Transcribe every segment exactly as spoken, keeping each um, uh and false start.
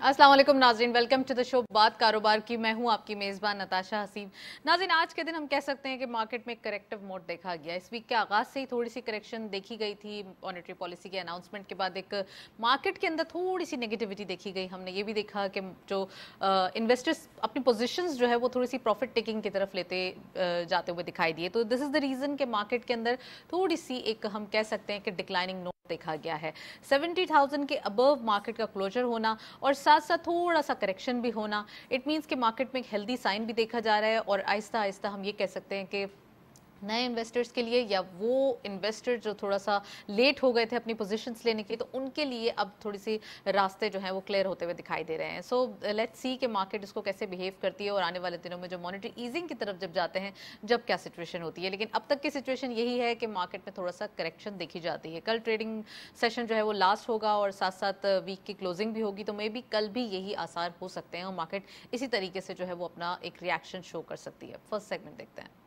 अस्सलाम वालेकुम नाज़रीन, वेलकम टू द शो बात कारोबार की। मैं हूं आपकी मेज़बान नताशा हसीन। नाज़रीन, आज के दिन हम कह सकते हैं कि मार्केट में एक करेक्टिव मोड देखा गया। इस वीक के आगाज़ से ही थोड़ी सी करेक्शन देखी गई थी। मॉनेटरी पॉलिसी के अनाउंसमेंट के बाद एक मार्केट के अंदर थोड़ी सी नेगेटिविटी देखी गई। हमने ये भी देखा कि जो इन्वेस्टर्स अपनी पोजिशंस जो है वो थोड़ी सी प्रॉफिट टेकिंग की तरफ लेते uh, जाते हुए दिखाई दिए। तो दिस इज़ द रीज़न कि मार्केट के अंदर थोड़ी सी एक हम कह सकते हैं कि डिक्लाइनिंग नोट देखा गया है। सेवेंटी थाउजेंड के अबव मार्केट का क्लोजर होना और साथ साथ थोड़ा सा करेक्शन भी होना, इट मीन्स कि मार्केट में एक हेल्दी साइन भी देखा जा रहा है। और आहिस्ता आहिस्ता हम ये कह सकते हैं कि नए इन्वेस्टर्स के लिए या वो इन्वेस्टर जो थोड़ा सा लेट हो गए थे अपनी पोजीशंस लेने के लिए, तो उनके लिए अब थोड़ी सी रास्ते जो हैं वो क्लियर होते हुए दिखाई दे रहे हैं। सो लेट्स सी कि मार्केट इसको कैसे बिहेव करती है और आने वाले दिनों में जो मॉनेटरी ईजिंग की तरफ जब जाते हैं जब क्या सिचुएशन होती है। लेकिन अब तक की सिचुएशन यही है कि मार्केट में थोड़ा सा करेक्शन देखी जाती है। कल ट्रेडिंग सेशन जो है वो लास्ट होगा और साथ साथ वीक की क्लोजिंग भी होगी, तो मे बी कल भी यही आसार हो सकते हैं और मार्केट इसी तरीके से जो है वो अपना एक रिएक्शन शो कर सकती है। फर्स्ट सेगमेंट देखते हैं।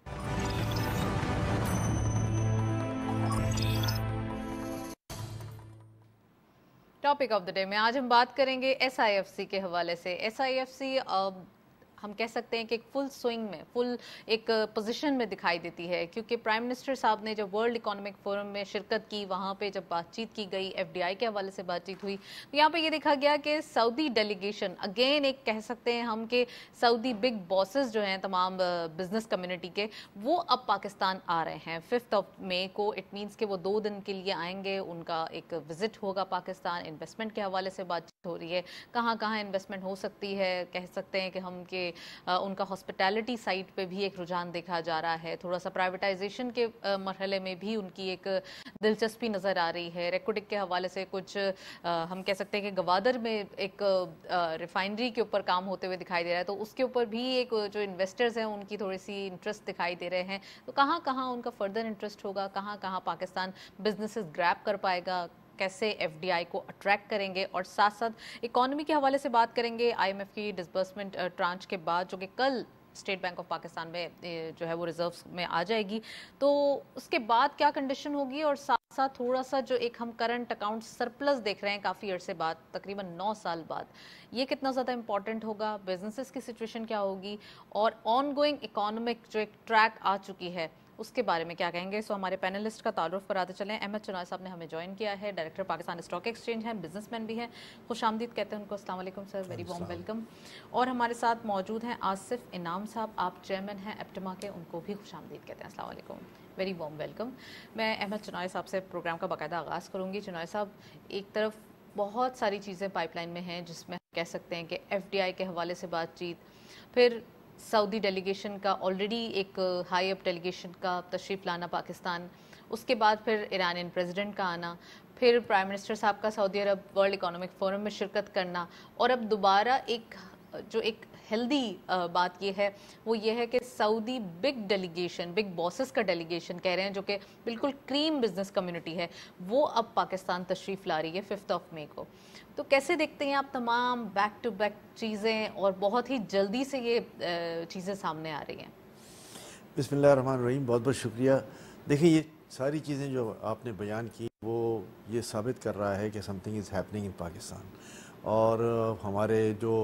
टॉपिक ऑफ द डे में आज हम बात करेंगे एस आई एफ सी के हवाले से। एस आई एफ सी हम कह सकते हैं कि एक फुल स्विंग में, फुल एक पोजीशन में दिखाई देती है, क्योंकि प्राइम मिनिस्टर साहब ने जब वर्ल्ड इकोनॉमिक फोरम में शिरकत की, वहाँ पे जब बातचीत की गई, एफ डी आई के हवाले से बातचीत हुई, तो यहाँ पे ये देखा गया कि सऊदी डेलीगेशन, अगेन एक कह सकते हैं हम कि सऊदी बिग बॉसेस जो हैं तमाम बिजनेस कम्युनिटी के, वो अब पाकिस्तान आ रहे हैं फिफ्थ ऑफ मई को। इट मीन्स कि वो दो दिन के लिए आएंगे, उनका एक विजिट होगा पाकिस्तान। इन्वेस्टमेंट के हवाले से बातचीत हो रही है, कहाँ कहाँ इन्वेस्टमेंट हो सकती है। कह सकते हैं कि हम के Uh, उनका हॉस्पिटैलिटी साइट पे भी एक रुझान देखा जा रहा है। थोड़ा सा प्राइवेटाइजेशन के uh, मरहले में भी उनकी एक दिलचस्पी नज़र आ रही है। रेकोडिक के हवाले से कुछ uh, हम कह सकते हैं कि गवादर में एक रिफाइनरी uh, के ऊपर काम होते हुए दिखाई दे रहा है, तो उसके ऊपर भी एक जो इन्वेस्टर्स हैं उनकी थोड़ी सी इंटरेस्ट दिखाई दे रहे हैं। तो कहाँ कहाँ उनका फर्दर इंटरेस्ट होगा, कहाँ कहाँ पाकिस्तान बिजनेसेस ग्रैब कर पाएगा, कैसे एफ डी आई को अट्रैक्ट करेंगे, और साथ साथ इकोनॉमी के हवाले से बात करेंगे। आई एम एफ की डिसबर्समेंट ट्रांच के बाद जो कि कल स्टेट बैंक ऑफ पाकिस्तान में जो है वो रिजर्व्स में आ जाएगी, तो उसके बाद क्या कंडीशन होगी, और साथ साथ थोड़ा सा जो एक हम करंट अकाउंट सरप्लस देख रहे हैं काफ़ी अरसे बाद, तकरीबन नौ साल बाद, ये कितना ज़्यादा इंपॉर्टेंट होगा, बिजनेसेस की सिचुएशन क्या होगी, और ऑन गोइंग इकोनॉमिक जो एक ट्रैक आ चुकी है उसके बारे में क्या कहेंगे। सो हमारे पैनलिस्ट का तारुफ कराते चलें। अहमद चुनाय साहब ने हमें ज्वाइन किया है, डायरेक्टर पाकिस्तान स्टॉक एक्सचेंज हैं, बिजनेसमैन भी हैं। खुशामदीद कहते हैं उनको। अस्सलाम वालेकुम सर, वेरी वार्म वेलकम। और हमारे साथ मौजूद हैं आसिफ इनाम साहब, आप चेयरमैन हैं एप्टिमा के, उनको भी खुशामदीद कहते हैं। अस्सलाम वालेकुम, वेरी वार्म वेलकम। मैं अहमद चुनाय साहब से प्रोग्राम का बाकायदा आगाज़ करूँगी। चुनाय साहब, एक तरफ बहुत सारी चीज़ें पाइपलाइन में हैं जिसमें कह सकते हैं कि एफ डी आई के हवाले से बातचीत, फिर सऊदी डेलीगेशन का ऑलरेडी एक हाई अप डेलीगेशन का तशरीफ़ लाना पाकिस्तान, उसके बाद फिर ईरानियन प्रेसिडेंट का आना, फिर प्राइम मिनिस्टर साहब का Saudi Arabia world economic forum में शिरकत करना, और अब दोबारा एक जो एक हेल्दी बात ये है वो ये है कि Saudi big delegation, big bosses का डेलीगेशन कह रहे हैं, जो कि बिल्कुल क्रीम बिजनेस कम्युनिटी है, वो अब पाकिस्तान तशरीफ़ ला रही है फिफ्थ ऑफ मई को। तो कैसे देखते हैं आप तमाम बैक टू बैक चीज़ें, और बहुत ही जल्दी से ये चीज़ें सामने आ रही हैं। बिस्मिल्लाहिर्रहमानिर्रहीम, बहुत बहुत शुक्रिया। देखिए, ये सारी चीज़ें जो आपने बयान की वो ये साबित कर रहा है कि something is happening in Pakistan, और हमारे जो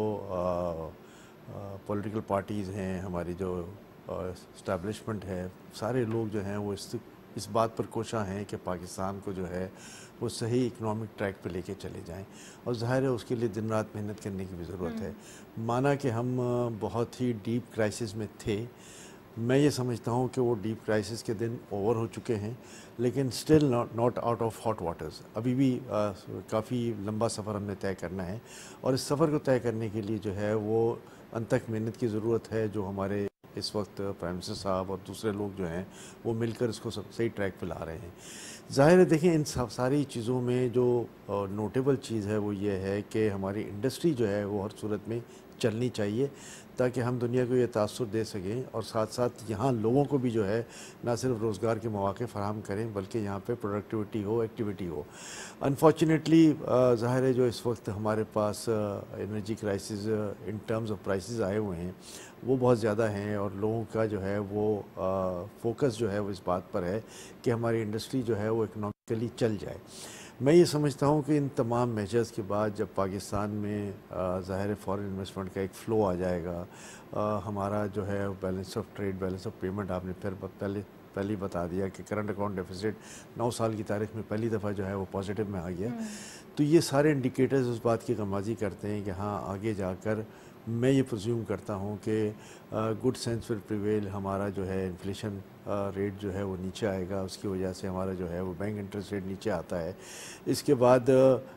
पॉलिटिकल पार्टीज़ हैं, हमारी जो इस्टेब्लिशमेंट है, सारे लोग जो हैं वो इस इस बात पर कोशा हैं कि पाकिस्तान को जो है वो सही इकोनॉमिक ट्रैक पे लेके चले जाएं, और ज़ाहिर है उसके लिए दिन रात मेहनत करने की भी ज़रूरत है। माना कि हम बहुत ही डीप क्राइसिस में थे, मैं ये समझता हूँ कि वो डीप क्राइसिस के दिन ओवर हो चुके हैं, लेकिन still not not out of hot waters. अभी भी काफ़ी लंबा सफ़र हमने तय करना है, और इस सफ़र को तय करने के लिए जो है वो अनथक मेहनत की ज़रूरत है, जो हमारे इस वक्त प्राइम मिनिस्टर साहब और दूसरे लोग जो हैं वो मिलकर इसको सब सही ट्रैक पे ला रहे हैं। ज़ाहिर है, देखें, इन सब सारी चीज़ों में जो नोटेबल चीज़ है वो ये है कि हमारी इंडस्ट्री जो है वो हर सूरत में चलनी चाहिए, ताकि हम दुनिया को ये तासुर दे सकें, और साथ साथ यहाँ लोगों को भी जो है ना सिर्फ रोज़गार के मौके फ़राहम करें, बल्कि यहाँ पे प्रोडक्टिविटी हो, एक्टिविटी हो। अनफॉर्चुनेटली ज़ाहिर है जो इस वक्त हमारे पास energy crisis in terms of prices आए हुए हैं वो बहुत ज़्यादा हैं, और लोगों का जो है वो फोकस जो है वो इस बात पर है कि हमारी इंडस्ट्री जो है वो इकोनॉमिकली चल जाए। میں یہ سمجھتا ہوں کہ ان تمام میجرز کے بعد جب پاکستان میں ظاہر فارن انویسٹمنٹ کا ایک فلو آ جائے گا، ہمارا جو ہے balance of trade, balance of payment, آپ نے پھر پہلے پہلے بتا دیا کہ کرنٹ اکاؤنٹ ڈیفیسٹ نو سال کی تاریخ میں پہلی دفعہ جو ہے وہ پازیٹیو میں آ گیا، تو یہ سارے انڈیکیٹرز اس بات کی غمازی کرتے ہیں کہ ہاں آگے جا کر میں یہ پرزیوم کرتا ہوں کہ گڈ سینس ول پریویل، ہمارا جو ہے انفلیشن ریٹ جو ہے وہ نیچے آئے گا، اس کی وجہ سے ہمارا جو ہے وہ بینک انٹرسٹ ریٹ نیچے آتا ہے۔ اس کے بعد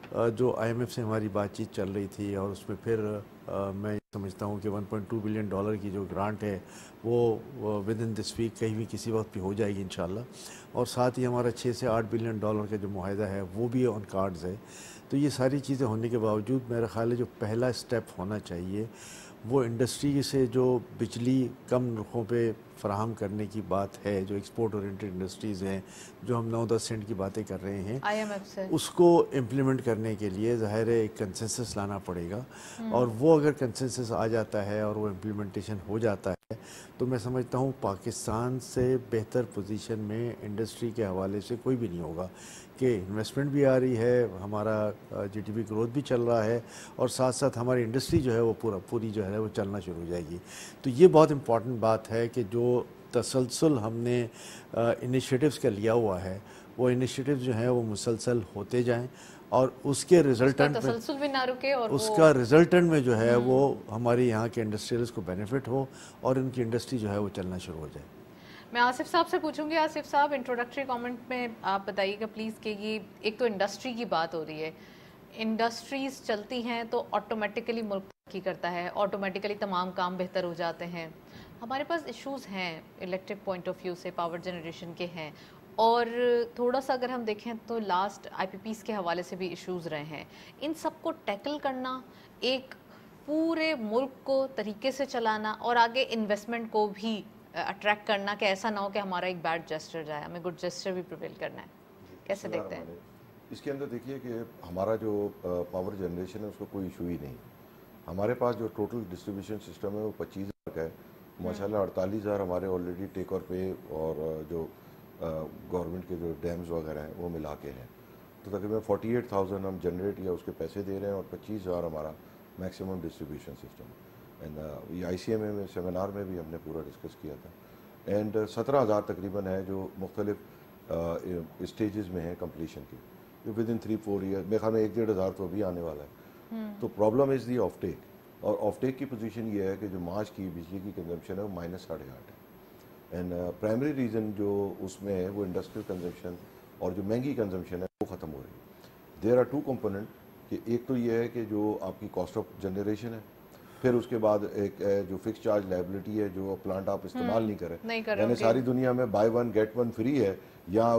جو آئی ایم ایف سے ہماری بات چیت چل رہی تھی اور اس میں پھر میں سمجھتا ہوں کہ one point two billion dollar کی جو گرانٹ ہے وہ ود ان دس ویک کہیں بھی کسی وقت بھی ہو جائے گی انشاءاللہ، اور ساتھ ہی ہمارا چھ سے آٹھ بلین ڈالر کا جو معاہدہ ہے وہ بھی آن کارڈز ہے۔ تو یہ ساری چیزیں ہونے کے باوجود میرا خیال ہے جو پہلا اسٹیپ ہونا چاہیے وہ انڈسٹری سے جو بجلی کم نرخوں پہ فراہم کرنے کی بات ہے، جو ایکسپورٹ اورینٹڈ انڈسٹریز ہیں، جو ہم نو دس سینٹ کی باتیں کر رہے ہیں، آئی ایم ایف سے اس کو امپلیمنٹ کرنے کے لیے ظاہر ہے ایک کنسنسس لانا پڑے گا، اور وہ اگر کنسنسس آ جاتا ہے اور وہ امپلیمنٹیشن ہو جاتا ہے تو میں سمجھتا ہوں پاکستان سے بہتر پوزیشن میں انڈسٹری کے حوالے سے کوئی بھی نہیں ہوگا، کہ انویسٹمنٹ بھی آ رہی ہے، ہمارا جی ڈی پی گروتھ بھی چل رہا ہے، اور ساتھ ساتھ ہماری انڈسٹری جو ہے وہ پورا پوری جو ہے وہ چلنا شروع ہو جائے گی۔ تو یہ بہت امپورٹنٹ بات ہے کہ جو تسلسل ہم نے انیشیٹوز کا لیا ہوا ہے وہ انیشیٹوز جو ہیں وہ مسلسل ہوتے جائیں، اور اس کے ریزلٹنٹ میں تسلسل بھی نہ رکے، اور اس کا ریزلٹنٹ میں جو ہے وہ ہماری یہاں کے انڈسٹریلز کو بینیفٹ ہو اور ان کی انڈسٹری جو ہے وہ چلنا شروع ہو جائے۔ میں آصف صاحب سے پوچھوں گی، آصف صاحب انٹروڈکٹری کامنٹ میں آپ بتائیے گا پلیز کہ یہ ایک تو انڈسٹری کی بات ہو رہی ہے، انڈسٹریز چلتی ہیں تو آٹومیٹیکلی ملک ترقی کرتا ہے، آٹومیٹیکلی تمام کام بہتر ہو جاتے ہیں۔ ہمارے پاس ایشوز ہیں الیکٹرک پوائنٹ آف ویو سے، پاور جنریشن کے ہیں، اور تھوڑا سا اگر ہم دیکھیں تو لاسٹ آئی پی پیز کے حوالے سے بھی ایشوز رہے ہیں۔ ان سب کو ٹیکل کرنا، ایک پورے ملک کو طریقے سے چلانا، اور آگے انویسٹمنٹ کو بھی اٹریکٹ کرنا کہ ایسا نہ ہو کہ ہمارا ایک بیڈ جسٹر جائے، ہمیں گڈ جسٹر بھی پریویل کرنا ہے، کیسے دیکھتے ہیں؟ اس کے اندر دیکھیے کہ ہمارا جو پاور جنریشن ہے اس کو کوئی ایشو ہی نہیں، ہمارے پاس جو ٹوٹل ڈسٹریبیوشن سسٹم ہے وہ پچیس ہزار کا ہے، ماشاء اللہ اڑتالیس ہزار ہمارے آلریڈی ٹیک اور پے اور جو گورنمنٹ کے جو ڈیمز وغیرہ ہیں وہ ملا کے ہیں، تو تقریباً فورٹی ایٹ تھاؤزینڈ ہم جنریٹ یا اس کے پیسے دے رہے ہیں، اور پچیس ہزار ہمارا میکسیمم ڈسٹریبیوشن سسٹم۔ اینڈ یہ آئی سی ایم اے میں سیمینار میں بھی ہم نے پورا ڈسکس کیا تھا، اینڈ سترہ ہزار تقریباً ہے جو مختلف اسٹیجز میں ہیں کمپلیشن کی، جو within three four year میرے خیال میں ایک ڈیڑھ ہزار تو ابھی آنے والا ہے۔ تو پرابلم از دی آف ٹیک، اور آف ٹیک کی پوزیشن یہ ہے کہ جو مارچ کی بجلی کی کنزمپشن ہے وہ مائنس ساڑھے آٹھ ہے، اینڈ پرائمری ریزن جو اس میں ہے وہ انڈسٹریل کنزمپشن اور جو مہنگی کنزمپشن ہے وہ ختم ہو رہی ہے۔ دیر آر ٹو کمپوننٹ، کہ ایک تو یہ ہے کہ جو آپ کی کاسٹ آف جنریشن ہے، پھر اس کے بعد ایک جو فکس چارج لائبلٹی ہے جو پلانٹ آپ استعمال نہیں کریں، یعنی ساری دنیا میں buy one get one free ہے، یا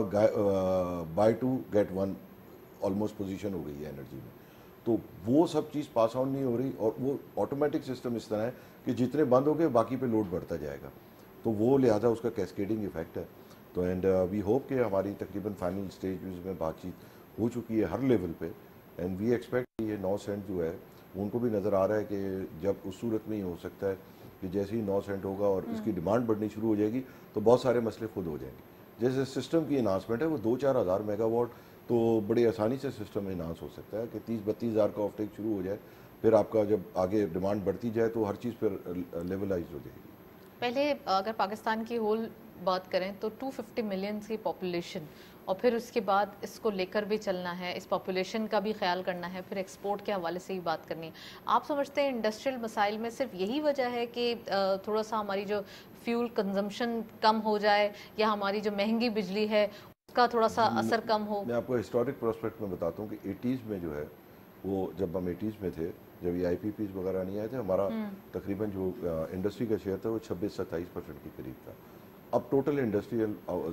buy two get one almost position ہو گئی ہے انرجی میں، تو وہ سب چیز پاس آن نہیں ہو رہی، اور وہ آٹومیٹک سسٹم اس طرح ہے کہ جتنے بند ہو گئے باقی پہ لوڈ بڑھتا جائے گا، تو وہ لہٰذا اس کا کیسکیڈنگ ایفیکٹ ہے۔ تو اینڈ وی ہوپ کہ ہماری تقریباً فائنل اسٹیج میں بات چیت ہو چکی ہے ہر لیول پہ، اینڈ وی ایکسپیکٹ یہ نو سینٹ جو ہے ان کو بھی نظر آ رہا ہے کہ جب اس صورت میں ہی ہو سکتا ہے کہ جیسے ہی نو سینٹ ہوگا اور اس کی ڈیمانڈ بڑھنی شروع ہو جائے گی تو بہت سارے مسئلے خود ہو جائیں گے۔ جیسے سسٹم کی انہانسمنٹ ہے وہ دو چار ہزار میگا واٹ تو بڑی آسانی سے سسٹم انہانس ہو سکتا ہے کہ تیس بتیس ہزار کا آف ٹیک شروع ہو جائے، پھر آپ کا جب آگے ڈیمانڈ بڑھتی جائے تو ہر چیز پھر لیولائز ہو جائے گی۔ پہلے اگر پاکستان کی ہول بات کریں تو ٹو ففٹی ملینز کی پاپولیشن، اور پھر اس کے بعد اس کو لے کر بھی چلنا ہے، اس پاپولیشن کا بھی خیال کرنا ہے، پھر ایکسپورٹ کے حوالے سے ہی بات کرنی ہے۔ آپ سمجھتے ہیں انڈسٹریل مسائل میں صرف یہی وجہ ہے کہ تھوڑا سا ہماری جو فیول کنزمپشن کم ہو جائے، یا ہماری جو مہنگی بجلی ہے اس کا تھوڑا سا اثر کم ہو؟ میں آپ کو ہسٹورک پرسپیکٹ میں بتاتا ہوں کہ ایٹیز میں جو ہے وہ جب ہم ایٹیز میں تھے، جب یہ آئی پی پیز وغیرہ نہیں آئے تھے، ہمارا تقریباً جو انڈسٹری کا شیئر تھا وہ چھبیس ستائیس پرسینٹ کے قریب تھا۔ اب ٹوٹل انڈسٹریل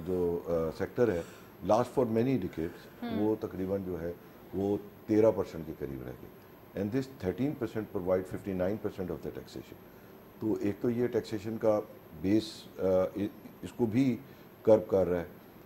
جو سیکٹر ہے لاسٹ فار مینی ڈیکیڈس وہ تقریباً جو ہے وہ تیرہ پرسینٹ کے قریب رہ گئی، and this thirteen percent provide fifty nine percent of the taxation. تو ایک تو یہ ٹیکسیشن کا بیس اس کو بھی کرب کر رہا ہے،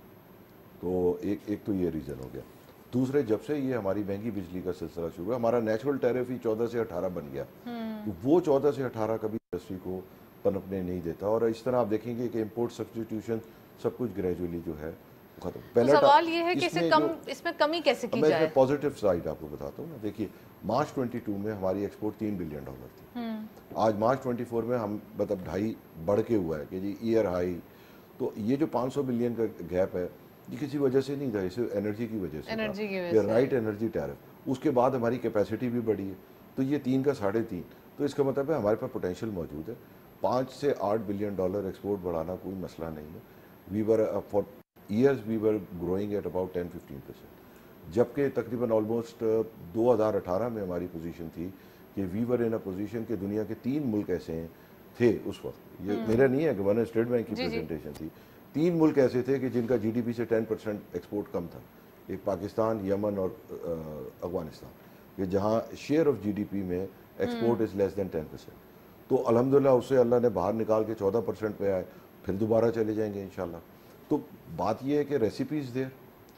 تو ایک ایک تو یہ ریزن ہو گیا۔ دوسرے، جب سے یہ ہماری مہنگی بجلی کا سلسلہ شروع ہوا، ہمارا نیچرل ٹیرف ہی چودہ سے اٹھارہ بن گیا، تو وہ چودہ سے اٹھارہ کبھی انڈسٹری کو پنپنے نہیں دیتا، اور اس طرح آپ دیکھیں گے کہ امپورٹ سبسٹیٹیوشن سب کچھ گریجولی جو ہے ختم. تو سوال یہ ہے کہ اسے کم اس میں کمی کیسے کی جائے. میں پازیٹیو سائڈ آپ کو بتاتا ہوں نا. دیکھیے مارچ ٹوئنٹی ٹو میں ہماری ایکسپورٹ تین بلین ڈالر تھی. آج مارچ ٹوئنٹی فور میں ہم مطلب ڈھائی بڑھ کے ہوا ہے کہ جی ایئر ہائی. تو یہ جو پانچ سو بلین کا گیپ ہے یہ کسی وجہ سے نہیں تھا, اسے انرجی کی وجہ سے, رائٹ انرجی ٹیرف. اس کے بعد ہماری کیپیسٹی بھی بڑھی ہے. تو یہ تین کا ساڑھے تین, تو اس کا مطلب ہے ہمارے پاس پوٹینشیل موجود ہے. پانچ سے آٹھ بلین ڈالر ایکسپورٹ بڑھانا کوئی مسئلہ نہیں ہے. We were for years we were growing at about ten fifteen percent, جبکہ تقریباً آلموسٹ دو ہزار اٹھارہ میں ہماری پوزیشن تھی کہ وی ور ان اے پوزیشن کہ دنیا کے تین ملک ایسے ہیں تھے اس وقت. یہ میرا نہیں ہے کہ ورنہ اسٹیٹ بینک کی پریزنٹیشن تھی. تین ملک ایسے تھے کہ جن کا جی ڈی پی سے ٹین پرسینٹ ایکسپورٹ کم تھا. ایک پاکستان, یمن اور افغانستان, کہ جہاں share of G D P میں export is less than ten percent. تو الحمدللہ اس سے اللہ نے باہر نکال کے چودہ پرسینٹ پہ آئے, پھر دوبارہ چلے جائیں گے انشاءاللہ. تو بات یہ ہے کہ recipes there,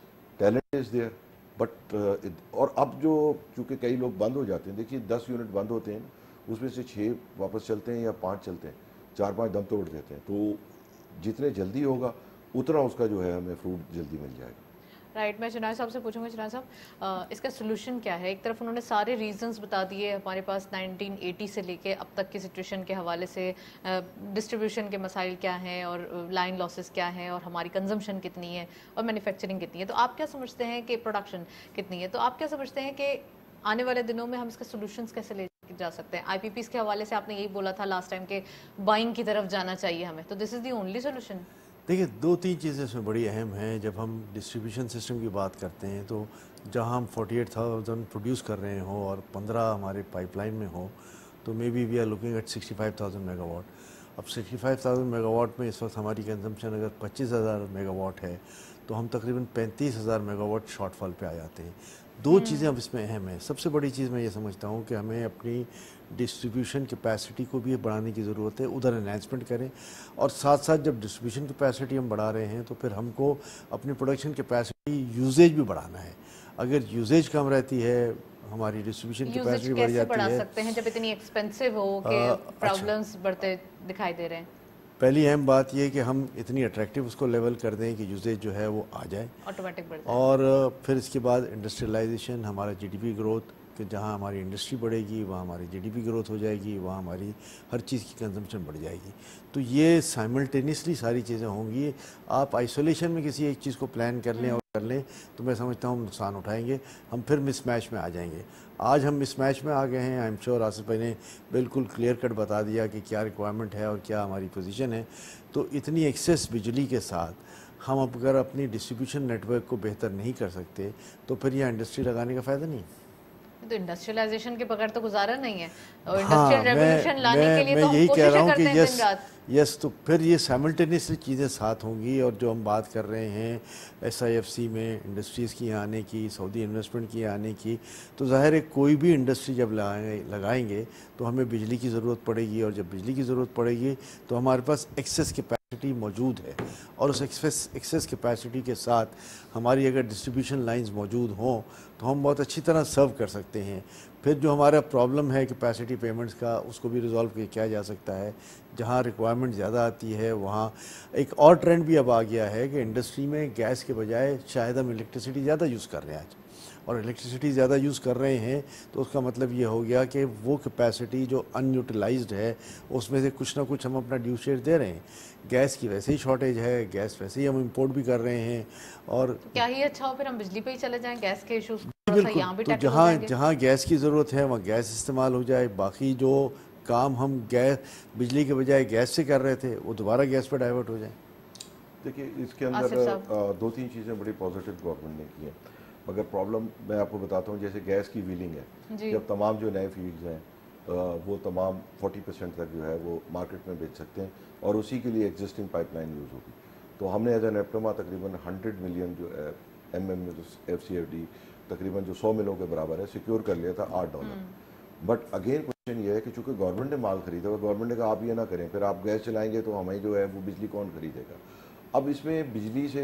talent is there, but اور اب جو چونکہ کئی لوگ بند ہو جاتے ہیں, دیکھیے دس یونٹ بند ہوتے ہیں اس میں سے چھ واپس چلتے ہیں یا پانچ چلتے ہیں, چار پانچ دم توڑ دیتے ہیں. تو جتنے جلدی ہوگا اتنا اس کا جو ہے ہمیں فروٹ جلدی مل جائے گا. رائٹ, میں چنائے صاحب سے پوچھوں گا. چنائے صاحب اس کا سلوشن کیا ہے؟ ایک طرف انہوں نے سارے ریزنز بتا دیے ہمارے پاس نائنٹین ایٹی سے لے کے اب تک کی سچویشن کے حوالے سے, ڈسٹریبیوشن کے مسائل کیا ہیں اور لائن لاسز کیا ہیں اور ہماری کنزمپشن کتنی ہے اور مینوفیکچرنگ کتنی ہے. تو آپ کیا سمجھتے ہیں کہ پروڈکشن کتنی ہے؟ تو آپ کیا سمجھتے ہیں کہ آنے والے دنوں میں ہم اس کے سولوشنز کیسے لے جا سکتے ہیں؟ آئی پی پیز کے حوالے سے آپ نے یہی بولا تھا لاسٹ ٹائم کہ بائنگ کی طرف جانا چاہیے ہمیں, تو دس از دی اونلی سولوشن. دیکھیے دو تین چیزیں اس میں بڑی اہم ہیں. جب ہم ڈسٹریبیوشن سسٹم کی بات کرتے ہیں تو جہاں ہم فورٹی ایٹ تھاؤزینڈ پروڈیوس کر رہے ہوں اور پندرہ ہمارے پائپ لائن میں ہو, تو maybe we are looking at sixty five thousand megawatt. اب sixty five thousand megawatt میں اس وقت ہماری کنزمپشن اگر پچیس ہزار میگا واٹ ہے تو ہم تقریباً پینتیس ہزار میگا واٹ شارٹ فال پہ آ جاتے ہیں. دو چیزیں اب اس میں اہم ہیں. سب سے بڑی چیز میں یہ سمجھتا ہوں کہ ہمیں اپنی ڈسٹریبیوشن کیپیسٹی کو بھی بڑھانے کی ضرورت ہے, ادھر انہینسمنٹ کریں. اور ساتھ ساتھ جب ڈسٹریبیوشن کیپیسٹی ہم بڑھا رہے ہیں تو پھر ہم کو اپنی پروڈکشن کیپیسٹی یوزیج بھی بڑھانا ہے. اگر یوزیج کم رہتی ہے ہماری ڈسٹریبیوشن کیپیسٹی بڑھ جاتی ہے. بڑھا سکتے ہیں جب اتنی ایکسپینسو ہو کہ پرابلمز بڑھتے دکھائی دے رہے ہیں؟ پہلی اہم بات یہ کہ ہم اتنی اٹریکٹیو اس کو لیول کر دیں کہ یوزیج جو ہے وہ آ جائے آٹومیٹک بڑھ جائے. اور پھر اس کے بعد انڈسٹریلائزیشن, ہمارا جی ڈی پی گروتھ, کہ جہاں ہماری انڈسٹری بڑھے گی وہاں ہماری جی ڈی پی گروتھ ہو جائے گی, وہاں ہماری ہر چیز کی کنزمپشن بڑھ جائے گی. تو یہ سائملٹینیسلی ساری چیزیں ہوں گی. آپ آئسولیشن میں کسی ایک چیز کو پلان کر لیں اور کر لیں تو میں سمجھتا ہوں ہم نقصان اٹھائیں گے, ہم پھر مس میچ میں آ جائیں گے. آج ہم مس میچ میں آ گئے ہیں. آئی ایم شیور آصف بھائی نے بالکل کلیئر کٹ بتا دیا کہ کیا ریکوائرمنٹ ہے اور کیا ہماری پوزیشن ہے. تو اتنی ایکسیس بجلی کے ساتھ ہم اگر اپنی ڈسٹریبیوشن نیٹ ورک کو بہتر نہیں کر سکتے تو پھر یہ انڈسٹری لگانے کا فائدہ نہیں. تو انڈسٹریلائزیشن کے بغیر تو گزارا نہیں ہے, اور انڈسٹریل ریولوشن لانے کے لیے تو ہم کوشش کرتے ہیں دن رات. یس, تو پھر یہ سائملٹینیسلی چیزیں ساتھ ہوں گی. اور جو ہم بات کر رہے ہیں ایس آئی ایف سی میں انڈسٹریز کی آنے کی, سعودی انویسٹمنٹ کی آنے کی, تو ظاہر ہے کوئی بھی انڈسٹری جب لگائیں گے تو ہمیں بجلی کی ضرورت پڑے گی, اور جب بجلی کی ضرورت پڑے گی تو ہمارے پاس ایکسیس کیپیسٹی موجود ہے, اور اس ایکسیس ایکسیس کیپیسٹی کے ساتھ ہماری اگر ڈسٹریبیوشن لائنز موجود ہوں تو ہم بہت اچھی طرح سرو کر سکتے ہیں. پھر جو ہمارا پرابلم ہے کیپیسٹی پیمنٹس کا, اس کو بھی ریزالو کیا جا سکتا ہے. جہاں ریکوائرمنٹ زیادہ آتی ہے وہاں ایک اور ٹرینڈ بھی اب آ گیا ہے کہ انڈسٹری میں گیس کے بجائے شاید ہم الیکٹریسٹی زیادہ یوز کر رہے ہیں آج, اور الیکٹریسٹی زیادہ یوز کر رہے ہیں تو اس کا مطلب یہ ہو گیا کہ وہ کیپیسٹی جو ان یوٹیلائزڈ ہے اس میں سے کچھ نہ کچھ ہم اپنا ڈیو شیئر دے رہے ہیں. گیس کی ویسے ہی شارٹیج ہے, گیس ویسے ہی ہم امپورٹ بھی کر رہے ہیں. اور کیا ہی اچھا ہو پھر ہم بجلی پہ ہی چلے جائیں, گیس کے ایشوز بالکل, تو جہاں جہاں گیس کی ضرورت ہے وہاں گیس استعمال ہو جائے. باقی جو کام ہم گیس بجلی کے بجائے گیس سے کر رہے تھے وہ دوبارہ گیس پہ ڈائیورٹ ہو جائیں. دیکھیے اس کے اندر دو تین چیزیں بڑی پازیٹیو گورنمنٹ نے کی ہیں, مگر پرابلم میں آپ کو بتاتا ہوں. جیسے گیس کی ویلنگ ہے, جب تمام جو نئے فیلڈز ہیں وہ تمام فورٹی پرسینٹ تک جو ہے وہ مارکیٹ میں بیچ سکتے ہیں, اور اسی کے لیے ایگزسٹنگ پائپ لائن یوز ہوگی. تو ہم نے ایز این ایپٹما تقریباً ہنڈریڈ ملین جو M M F C F D تقریباً جو سو ملوں کے برابر ہے سیکیور کر لیا تھا آٹھ ڈالر. بٹ اگین کوشچن یہ ہے کہ چونکہ گورنمنٹ نے مال خریدا, گورنمنٹ نے کہا آپ یہ نہ کریں, پھر آپ گیس چلائیں گے تو ہمیں جو ہے وہ بجلی کون خریدے گا. اب اس میں بجلی سے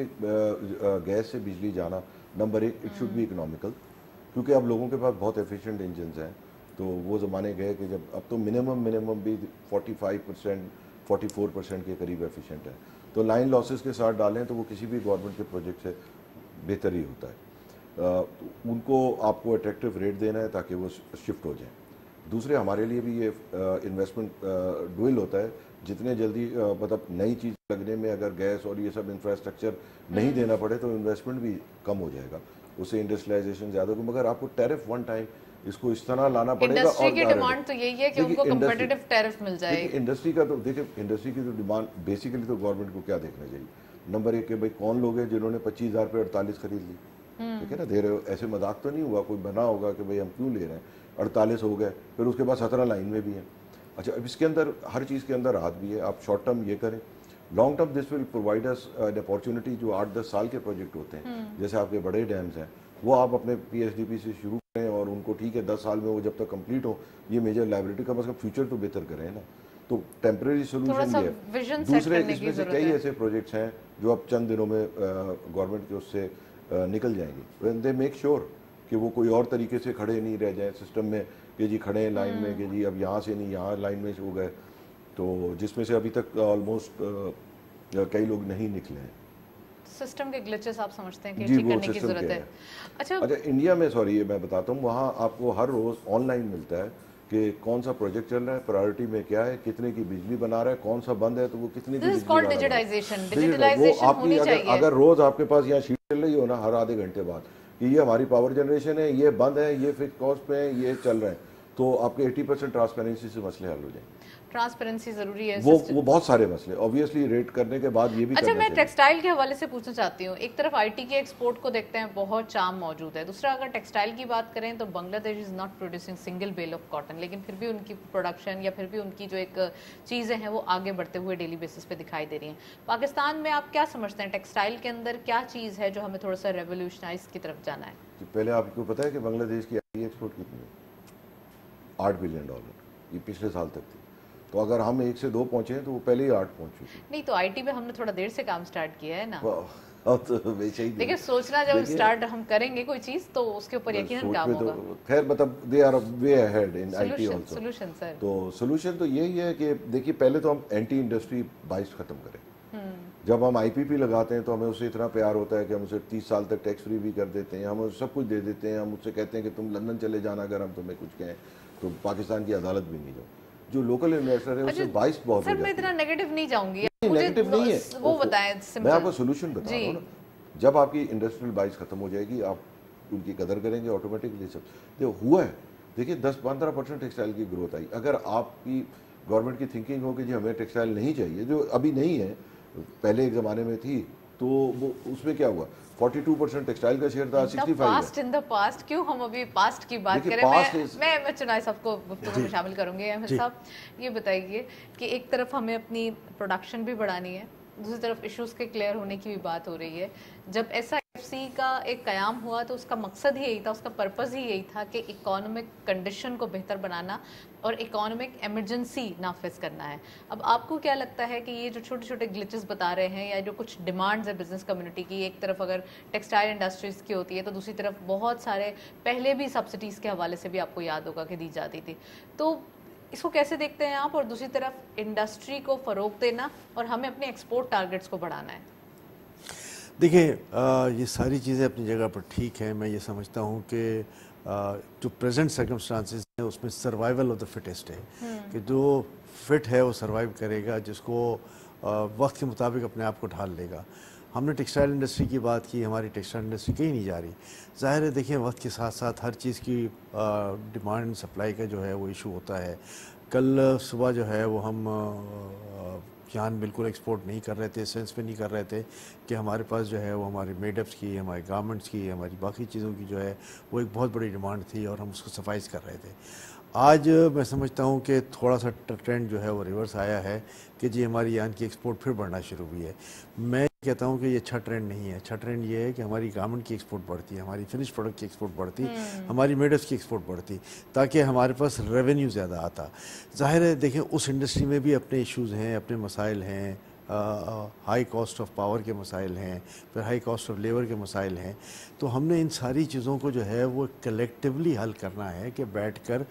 گیس سے بجلی جانا, نمبر ایک اٹ شوڈ بی اکنامیکل, کیونکہ اب لوگوں کے پاس بہت ایفیشینٹ انجنز ہیں. تو وہ زمانے گئے کہ جب اب تو منیمم منیمم بھی forty five percent forty four percent کے قریب ایفیشینٹ ہے. تو لائن لاسز کے ساتھ ڈالیں تو وہ کسی بھی گورنمنٹ کے پروجیکٹ سے بہتر ہی ہوتا ہے. ان کو آپ کو اٹریکٹیو ریٹ دینا ہے تاکہ وہ شفٹ ہو جائیں. دوسرے ہمارے لیے بھی یہ انویسٹمنٹ ڈوئل ہوتا ہے, جتنے جلدی مطلب نئی چیز لگنے میں اگر گیس اور یہ سب انفراسٹرکچر نہیں دینا پڑے تو انویسٹمنٹ بھی کم ہو جائے گا, اس سے انڈسٹریلائزیشن زیادہ ہوگی. مگر آپ کو ٹیرف ون ٹائم اس کو اس طرح لانا پڑے گا. انڈسٹری کی ڈیمانڈ تو یہی ہے کہ ان کو کمپیٹیٹو ٹیرف مل جائے. انڈسٹری کا تو دیکھیں, انڈسٹری کی تو ڈیمانڈ بیسیکلی تو گورنمنٹ کو کیا دیکھنا چاہیے, نمبر ایک کہ بھائی کون لوگ ہیں جنہوں نے پچیس ہزار پہ اڑتالیس خرید لی, ٹھیک ہے نا, دے رہے ہو, ایسے مذاق تو نہیں ہوا, کوئی بنا ہوگا کہ بھائی ہم کیوں لے رہے ہیں, اڑتالیس ہو گئے, پھر اس کے بعد سترہ لائن میں بھی ہیں. اچھا, اب اس کے اندر ہر چیز کے اندر ہاتھ بھی ہے. آپ شارٹ ٹرم یہ کریں, long term this will provide us an opportunity. جو آٹھ دس سال کے پروجیکٹ ہوتے ہیں جیسے آپ کے بڑے ڈیمز ہیں, وہ آپ اپنے پی ایس ڈی پی سے شروع کریں اور ان کو ٹھیک ہے دس سال میں وہ جب تک کمپلیٹ ہو, یہ میجر لائبلٹی کا مطلب فیوچر تو بہتر کریں نا. تو ٹیمپریری سولوشن یہ ہے. دوسرے اس میں سے کئی ایسے پروجیکٹس ہیں جو اب چند دنوں میں گورنمنٹ کے اس سے نکل جائیں گے. وین دے میک شیور کہ وہ کوئی اور طریقے سے کھڑے نہیں رہ جائیں سسٹم میں کہ جی کھڑے ہیں لائن میں کہ جی اب یہاں سے نہیں یہاں لائن میں ہو گئے, تو جس میں سے ابھی تک آلموسٹ کئی لوگ نہیں نکلے ہیں. سسٹم کے گلچز آپ سمجھتے ہیں کہ ٹھیک کرنے کی ضرورت ہے. اچھا اچھا انڈیا میں سوری یہ میں بتاتا ہوں, وہاں آپ کو ہر روز آن لائن ملتا ہے کہ کون سا پروجیکٹ چل رہا ہے, پرائورٹی میں کیا ہے, کتنے کی بجلی بنا رہا ہے, کون سا بند ہے تو وہ کتنے کی بجلی بنا رہا ہے. وہ آپ کی اگر اگر روز آپ کے پاس یہاں شیٹ چل رہی ہو نا ہر آدھے گھنٹے بعد کہ یہ ہماری پاور جنریشن ہے, یہ بند ہے, یہ فکس کاسٹ پہ ہے, یہ چل رہے ہیں, تو آپ کے ایٹی پرسینٹ ٹرانسپیرنسی سے مسئلے حل ہو جائیں. ٹرانسپیرنسی ضروری ہے. وہ وہ بہت سارے مسئلے اوبیسلی ریٹ کرنے کے بعد یہ بھی. اچھا, میں ٹیکسٹائل کے حوالے سے پوچھنا چاہتی ہوں. ایک طرف آئی ٹی کے ایکسپورٹ کو دیکھتے ہیں, بہت چام موجود ہے. دوسرا اگر ٹیکسٹائل کی بات کریں تو Bangladesh is not producing single bale of cotton, لیکن پھر بھی ان کی پروڈکشن یا پھر بھی ان کی جو ایک چیزیں ہیں وہ آگے بڑھتے ہوئے ڈیلی بیسس پہ دکھائی دے رہی ہیں. پاکستان میں آپ کیا سمجھتے ہیں ٹیکسٹائل کے اندر کیا چیز ہے جو ہمیں تھوڑا سا ریولیوشنائز کی طرف جانا ہے؟ پہلے آپ کو پتا ہے کہ بنگلہ دیش کی آئی ٹی ایکسپورٹ کتنی ہے؟ آٹھ بلین ڈالر, یہ پچھلے سال تک تھی. تو اگر ہم ایک سے دو پہنچے ہیں تو وہ پہلے ہی آٹھ پہنچ چکی. نہیں تو آئی ٹی میں ہم نے تھوڑا دیر سے کام سٹارٹ کیا ہے نا. دیکھیں سوچنا جب سٹارٹ ہم کریں گے کوئی چیز تو اس کے اوپر یقیناً کام ہوگا. خیر مطلب they are way ahead in I T also. Solution sir, تو سولوشن تو یہی ہے کہ دیکھیے پہلے تو ہم اینٹی انڈسٹری بائس ختم کریں. جب ہم آئی پی پی لگاتے ہیں تو ہمیں اس سے اتنا پیار ہوتا ہے کہ ہم اسے تیس سال تک ٹیکس فری بھی کر دیتے ہیں, ہم اسے سب کچھ دے دیتے ہیں. ہم اس سے کہتے ہیں کہ تم لندن چلے جانا اگر ہم تمہیں کچھ کہیں تو پاکستان کی عدالت بھی نہیں جاؤ. جو لوکل انویسٹر ہے اس سے باعث بہت. سر میں اتنا نیگیٹو نہیں جاؤں گی, نیگیٹو نہیں ہے, وہ بتائیں میں آپ کو سولوشن بتا رہا ہوں نا. جب آپ کی انڈسٹریل بائس ختم ہو جائے گی آپ ان کی قدر کریں گے آٹومیٹکلی. سب ہوا ہے دیکھیے دس پندرہ پرسینٹ ٹیکسٹائل کی گروتھ آئی. اگر آپ کی گورنمنٹ کی تھنکنگ ہو کہ جی ہمیں ٹیکسٹائل نہیں چاہیے, جو ابھی نہیں ہے, پہلے ایک زمانے میں تھی, تو وہ اس میں کیا ہوا, فورٹی ٹو پرسینٹ ٹیکسٹائل کا شیئر تھا, sixty five past in the past. کیوں ہم ابھی پاسٹ کی بات کریں؟ میں میں چنائے صاحب کو گفتگو میں شامل کروں گی. احمد صاحب یہ بتائیے کہ ایک طرف ہمیں اپنی پروڈکشن بھی بڑھانی ہے, دوسری طرف ایشوز کے کلیئر ہونے کی بھی بات ہو رہی ہے. جب ایس آئی ایف سی کا ایک قیام ہوا تو اس کا مقصد ہی یہی تھا, اس کا پرپز ہی یہی تھا کہ اکانومک کنڈیشن کو بہتر بنانا اور اکانومک ایمرجنسی نافذ کرنا ہے. اب آپ کو کیا لگتا ہے کہ یہ جو چھوٹے چھوٹے گلچز بتا رہے ہیں یا جو کچھ ڈیمانڈز ہے بزنس کمیونٹی کی, ایک طرف اگر ٹیکسٹائل انڈسٹریز کی ہوتی ہے تو دوسری طرف بہت سارے پہلے بھی سبسڈیز کے حوالے سے بھی آپ کو یاد ہوگا کہ دی جاتی تھی, تو اس کو کیسے دیکھتے ہیں آپ؟ اور دوسری طرف انڈسٹری کو فروغ دینا اور ہمیں اپنے ایکسپورٹ ٹارگٹس کو بڑھانا ہے. دیکھیں یہ ساری چیزیں اپنی جگہ پر ٹھیک ہیں. میں یہ سمجھتا ہوں کہ جو پریزنٹ سرکمسٹانسز ہیں اس میں سروائیول آف دا فٹسٹ ہے, کہ جو فٹ ہے وہ سروائیو کرے گا, جس کو وقت کے مطابق اپنے آپ کو ڈھال لے گا. ہم نے ٹیکسٹائل انڈسٹری کی بات کی, ہماری ٹیکسٹائل انڈسٹری کہیں نہیں جا رہی. ظاہر ہے دیکھیں وقت کے ساتھ ساتھ ہر چیز کی ڈیمانڈ سپلائی کا جو ہے وہ ایشو ہوتا ہے. کل صبح جو ہے وہ ہم جان بالکل ایکسپورٹ نہیں کر رہے تھے, سینس میں نہیں کر رہے تھے کہ ہمارے پاس جو ہے وہ ہماری میڈ اپس کی, ہماری گارمنٹس کی, ہماری باقی چیزوں کی جو ہے وہ ایک بہت بڑی ڈیمانڈ تھی اور ہم اس کو سفائز کر رہے تھے. آج میں سمجھتا ہوں کہ تھوڑا سا ٹرینڈ جو ہے وہ ریورس آیا ہے کہ جی ہماری یان کی ایکسپورٹ پھر بڑھنا شروع ہوئی ہے. میں کہتا ہوں کہ یہ اچھا ٹرینڈ نہیں ہے. اچھا ٹرینڈ یہ ہے کہ ہماری گارمنٹ کی ایکسپورٹ بڑھتی ہے, ہماری فنش پروڈکٹ کی ایکسپورٹ بڑھتی, ہماری میڈس کی ایکسپورٹ بڑھتی, تاکہ ہمارے پاس ریونیو زیادہ آتا. ظاہر ہے دیکھیں اس انڈسٹری میں بھی اپنے ایشوز ہیں, اپنے مسائل ہیں, ہائی کاسٹ آف پاور کے مسائل ہیں, پھر ہائی کاسٹ آف لیبر کے مسائل ہیں. تو ہم نے ان ساری چیزوں کو جو ہے وہ کلیکٹیولی حل کرنا ہے کہ بیٹھ کر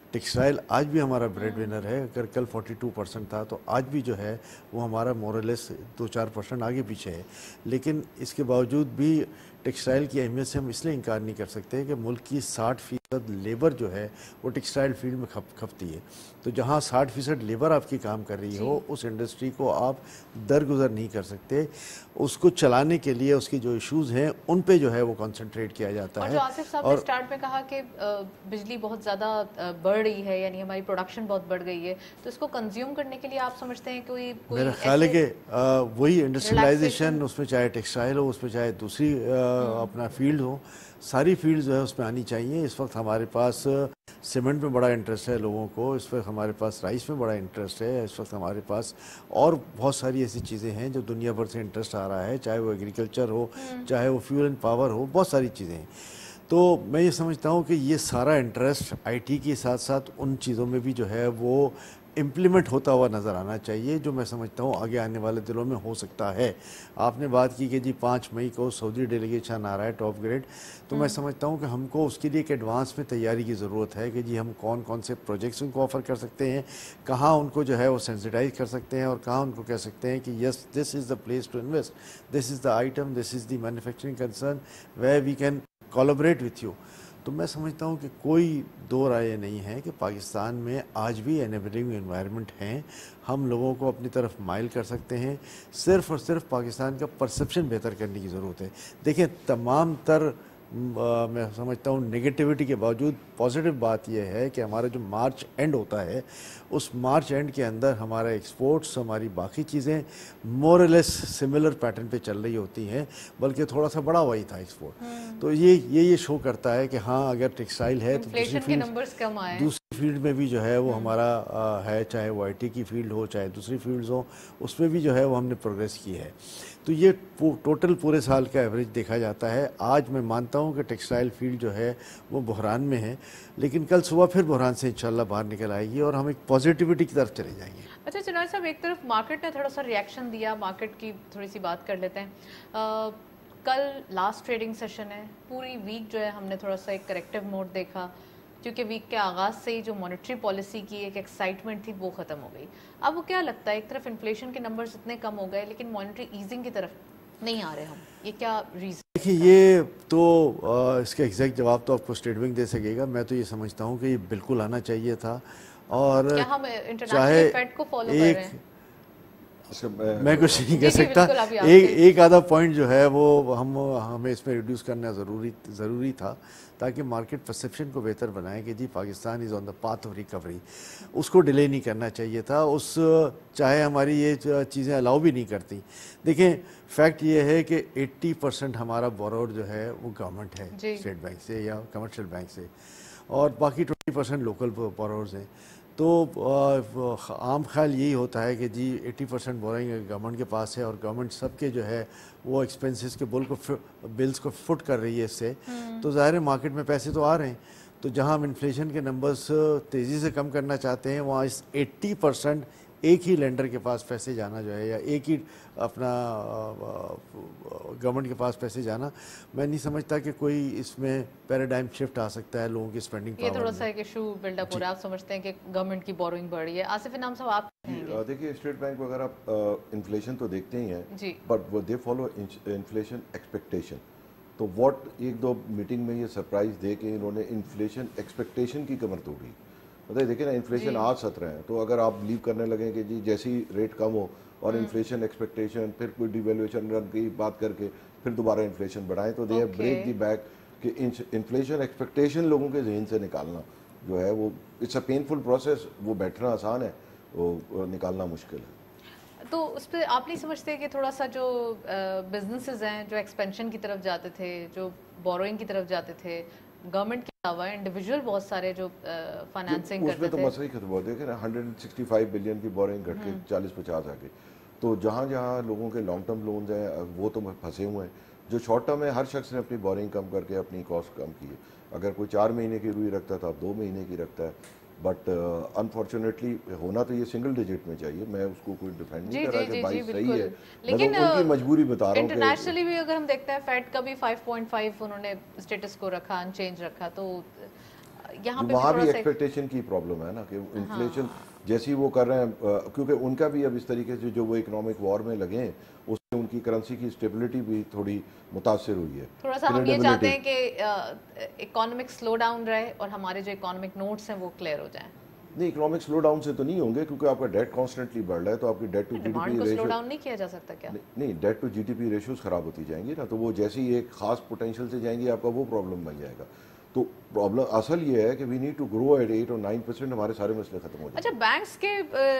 ٹیکسٹائل آج بھی ہمارا بریڈ ونر ہے. اگر کل فورٹی ٹو پرسنٹ تھا تو آج بھی جو ہے وہ ہمارا مورلیس دو چار پرسنٹ آگے پیچھے ہے. لیکن اس کے باوجود بھی ٹیکسٹائل کی اہمیت سے ہم اس لیے انکار نہیں کر سکتے کہ ملک کی ساٹھ فیصد لیبر جو ہے وہ ٹیکسٹائل فیلڈ میں کھپ کھپتی ہے. تو جہاں ساٹھ فیصد لیبر آپ کی کام کر رہی ہو اس انڈسٹری کو آپ درگزر نہیں کر سکتے. اس کو چلانے کے لیے اس کی جو ایشوز ہیں ان پہ جو ہے وہ کنسنٹریٹ کیا جاتا ہے. اور جو آصف صاحب نے سٹارٹ میں کہا کہ بجلی بہت زیادہ بڑھ رہی ہے, یعنی ہماری پروڈکشن بہت بڑھ گئی ہے, تو اس کو کنزیوم کرنے کے لیے آپ سمجھتے ہیں کوئی میرا خیال ہے کہ وہی انڈسٹریلائزیشن, اس میں چاہے ٹیکسٹائل ہو, اس میں چاہے دوسری اپنا فیلڈ ہو, ساری فیلڈ جو ہے اس میں آنی چاہیے. اس وقت ہمارے پاس سیمنٹ میں بڑا انٹرسٹ ہے لوگوں کو, اس وقت ہمارے پاس رائس میں بڑا انٹرسٹ ہے, اس وقت ہمارے پاس اور بہت ساری ایسی چیزیں ہیں جو دنیا بھر سے انٹرسٹ آ رہا ہے, چاہے وہ ایگریکلچر ہو, چاہے وہ فیول اینڈ پاور ہو, بہت ساری چیزیں ہیں. تو میں یہ سمجھتا ہوں کہ یہ سارا انٹرسٹ آئی ٹی کے ساتھ ساتھ ان چیزوں میں بھی جو ہے وہ امپلیمنٹ ہوتا ہوا نظر آنا چاہیے, جو میں سمجھتا ہوں آگے آنے والے دنوں میں ہو سکتا ہے. آپ نے بات کی کہ جی پانچ مئی کو سعودی ڈیلیگیشن آ رہا ہے ٹاپ گریڈ, تو میں سمجھتا ہوں کہ ہم کو اس کے لیے ایک ایڈوانس میں تیاری کی ضرورت ہے کہ جی ہم کون کون سے پروجیکٹس ان کو آفر کر سکتے ہیں, کہاں ان کو جو ہے وہ سینسٹائز کر سکتے ہیں, اور کہاں ان کو کہہ سکتے ہیں کہ yes this is the place to invest, this is the item, this is the manufacturing concern where we can collaborate with you. تو میں سمجھتا ہوں کہ کوئی دو رائے نہیں ہے کہ پاکستان میں آج بھی انیبلنگ انوائرمنٹ ہیں, ہم لوگوں کو اپنی طرف مائل کر سکتے ہیں. صرف اور صرف پاکستان کا پرسیپشن بہتر کرنے کی ضرورت ہے. دیکھیں تمام تر میں سمجھتا ہوں نگیٹیوٹی کے باوجود پازیٹیو بات یہ ہے کہ ہمارا جو مارچ اینڈ ہوتا ہے اس مارچ اینڈ کے اندر ہمارا ایکسپورٹس, ہماری باقی چیزیں مور لیس سملر پیٹرن پہ چل رہی ہوتی ہیں, بلکہ تھوڑا سا بڑا ہوا ہی تھا ایکسپورٹ. تو یہ یہ یہ شو کرتا ہے کہ ہاں اگر ٹیکسٹائل ہے تو دوسری فیلڈ دوسری فیلڈ میں بھی جو ہے وہ ہمارا ہے, چاہے وہ آئی ٹی کی فیلڈ ہو چاہے دوسری فیلڈز ہوں, اس میں بھی جو ہے وہ ہم نے پروگریس کی ہے. تو یہ ٹوٹل پورے سال کا ایوریج دیکھا جاتا ہے. آج میں مانتا ہوں کہ ٹیکسٹائل فیلڈ جو ہے وہ بحران میں ہے, لیکن کل صبح پھر بحران سے انشاءاللہ باہر نکل آئے گی اور ہم ایک پازیٹیوٹی کی طرف چلے جائیں گے. اچھا چنوائے صاحب, ایک طرف مارکیٹ نے تھوڑا سا ریئیکشن دیا, مارکیٹ کی تھوڑی سی بات کر لیتے ہیں. کل لاسٹ ٹریڈنگ سیشن ہے, پوری ویک جو ہے ہم نے تھوڑا سا ایک کریکٹیو موڈ دیکھا, کیونکہ ویک کے آغاز سے ہی جو مانیٹری پالیسی کی ایک ایکسائٹمنٹ تھی وہ ختم ہو گئی. اب وہ کیا لگتا ہے, ایک طرف انفلیشن کے نمبرز اتنے کم ہو گئے لیکن مانیٹری ایزنگ کی طرف نہیں آ رہے ہم, یہ کیا ریزن؟ دیکھیے یہ تو اس کا ایگزیکٹ جواب تو آپ کو اسٹیٹ بینک دے سکے گا. میں تو یہ سمجھتا ہوں کہ یہ بالکل آنا چاہیے تھا, اور کیا ہم انٹرنیشنل فیڈ کو فالو کر رہے ہیں؟ میں کچھ نہیں کہہ سکتا. ایک ایک آدھا پوائنٹ جو ہے وہ ہم ہمیں اس میں ریڈیوس کرنا ضروری ضروری تھا, تاکہ مارکیٹ پرسیپشن کو بہتر بنائیں کہ جی Pakistan is on the path of recovery. اس کو ڈیلے نہیں کرنا چاہیے تھا, اس چاہے ہماری یہ چیزیں الاؤ بھی نہیں کرتی. دیکھیں فیکٹ یہ ہے کہ ایٹی پرسنٹ ہمارا بوروڈ جو ہے وہ گورنمنٹ ہے, اسٹیٹ بینک سے یا کمرشل بینک سے, اور باقی ٹوئنٹی پرسنٹ لوکل بوروڈز ہیں. تو عام خیال یہی ہوتا ہے کہ جی ایٹی پرسینٹ بورنگ گورنمنٹ کے پاس ہے, اور گورنمنٹ سب کے جو ہے وہ ایکسپینسز کے بل کو بلز کو فٹ کر رہی ہے اس سے. تو ظاہر ہے مارکیٹ میں پیسے تو آ رہے ہیں, تو جہاں ہم انفلیشن کے نمبرز تیزی سے کم کرنا چاہتے ہیں وہاں اس ایٹی پرسینٹ ایک ہی لینڈر کے پاس پیسے جانا جو ہے, یا ایک ہی اپنا گورنمنٹ کے پاس پیسے جانا, میں نہیں سمجھتا کہ کوئی اس میں پیراڈائم شفٹ آ سکتا ہے لوگوں کی اسپینڈنگ پاور. یہ تھوڑا سا ایک ایشو بلڈ اپ ہو رہا ہے, آپ سمجھتے ہیں کہ گورنمنٹ کی بورونگ بڑھ رہی ہے. آصف انعام صاحب آپ دیکھیے اسٹیٹ بینک وغیرہ انفلیشن تو دیکھتے ہی ہیں, but they follow inflation expectation. تو واٹ ایک دو میٹنگ میں یہ سرپرائز دے کے انہوں نے انفلیشن ایکسپیکٹیشن کی کمر توڑی. مطلب دیکھیں نا انفلیشن آج سترہ ہے, تو اگر آپ بلیو کرنے لگیں کہ جی جیسی ریٹ کم ہو اور انفلیشن ایکسپیکٹیشن, پھر کوئی ڈیویلویشن رن کی بات کر کے پھر دوبارہ انفلیشن بڑھائیں, تو they have break the back کہ انفلیشن ایکسپیکٹیشن لوگوں کے ذہن سے نکالنا جو ہے وہ اٹس اے پینفل پروسیس. وہ بیٹھنا آسان ہے, وہ نکالنا مشکل ہے. تو اس پہ آپ نہیں سمجھتے کہ تھوڑا سا جو بزنسز ہیں جو ایکسپینشن کی طرف جاتے تھے, جو بوروئنگ کی طرف جاتے تھے, گورنمنٹ کے علاوہ انڈیویجول بہت سارے جو فائنانسنگ کرتے تھے, اس میں تو مسئلہ ہی ختم ہوا. دیکھیں نا one hundred sixty five billion کی بورنگ گھٹ کے چالیس پچاس آ گئی. تو جہاں جہاں لوگوں کے لانگ ٹرم لونز ہیں وہ تو پھنسے ہوئے ہیں. جو شارٹ ٹرم ہے ہر شخص نے اپنی بورنگ کم کر کے اپنی کاسٹ کم کی ہے. اگر کوئی چار مہینے کی روئی رکھتا تھا اب دو مہینے کی رکھتا ہے, بٹ انفارچونیٹلی ہونا تو یہ سنگل ڈیجٹ میں چاہیے. میں اس کو کوئی ڈیفینڈ نہیں کر رہا کہ بائیس صحیح ہے, لیکن ان کی مجبوری بتا رہا ہوں. انٹرنیشنلی بھی اگر ہم دیکھتے ہیں فیڈ کا بھی فائیو پوائنٹ فائیو انہوں نے اسٹیٹس کو رکھا, ان چینج رکھا, تو یہاں پہ وہاں بھی ایکسپیکٹیشن کی پرابلم ہے نا کہ انفلیشن جیسی وہ کر رہے ہیں، کیونکہ ان کا بھی اب اس طریقے سے جو وہ اکنامک وار میں لگے ہیں اس سے ان کی کرنسی کی اسٹیبلٹی بھی تھوڑی متاثر ہوئی ہے. تھوڑا سا ہم یہ چاہتے ہیں کہ اکانومک سلو ڈاؤن رہے اور ہمارے جو اکانومک نوٹس ہیں وہ کلیئر ہو جائیں. نہیں، اکنامک سلو ڈاؤن سے تو نہیں ہوں گے کیونکہ آپ کا ڈیٹ کانسٹنٹلی بڑھ رہا ہے، تو آپ کی debt to G D P demand کو سلو ڈاؤن نہیں کیا جا سکتا کیا؟ نہیں، debt to G D P ratios خراب ہوتی جائیں گی نا، تو وہ جیسی ایک خاص پوٹینشیل سے جائیں گی آپ کا وہ پرابلم بن جائے گا. تو پرابلم اصل یہ ہے کہ we need to grow at eight اور نائن پرسینٹ، ہمارے سارے مسئلے ختم ہو جائیں. اچھا، بینکس کے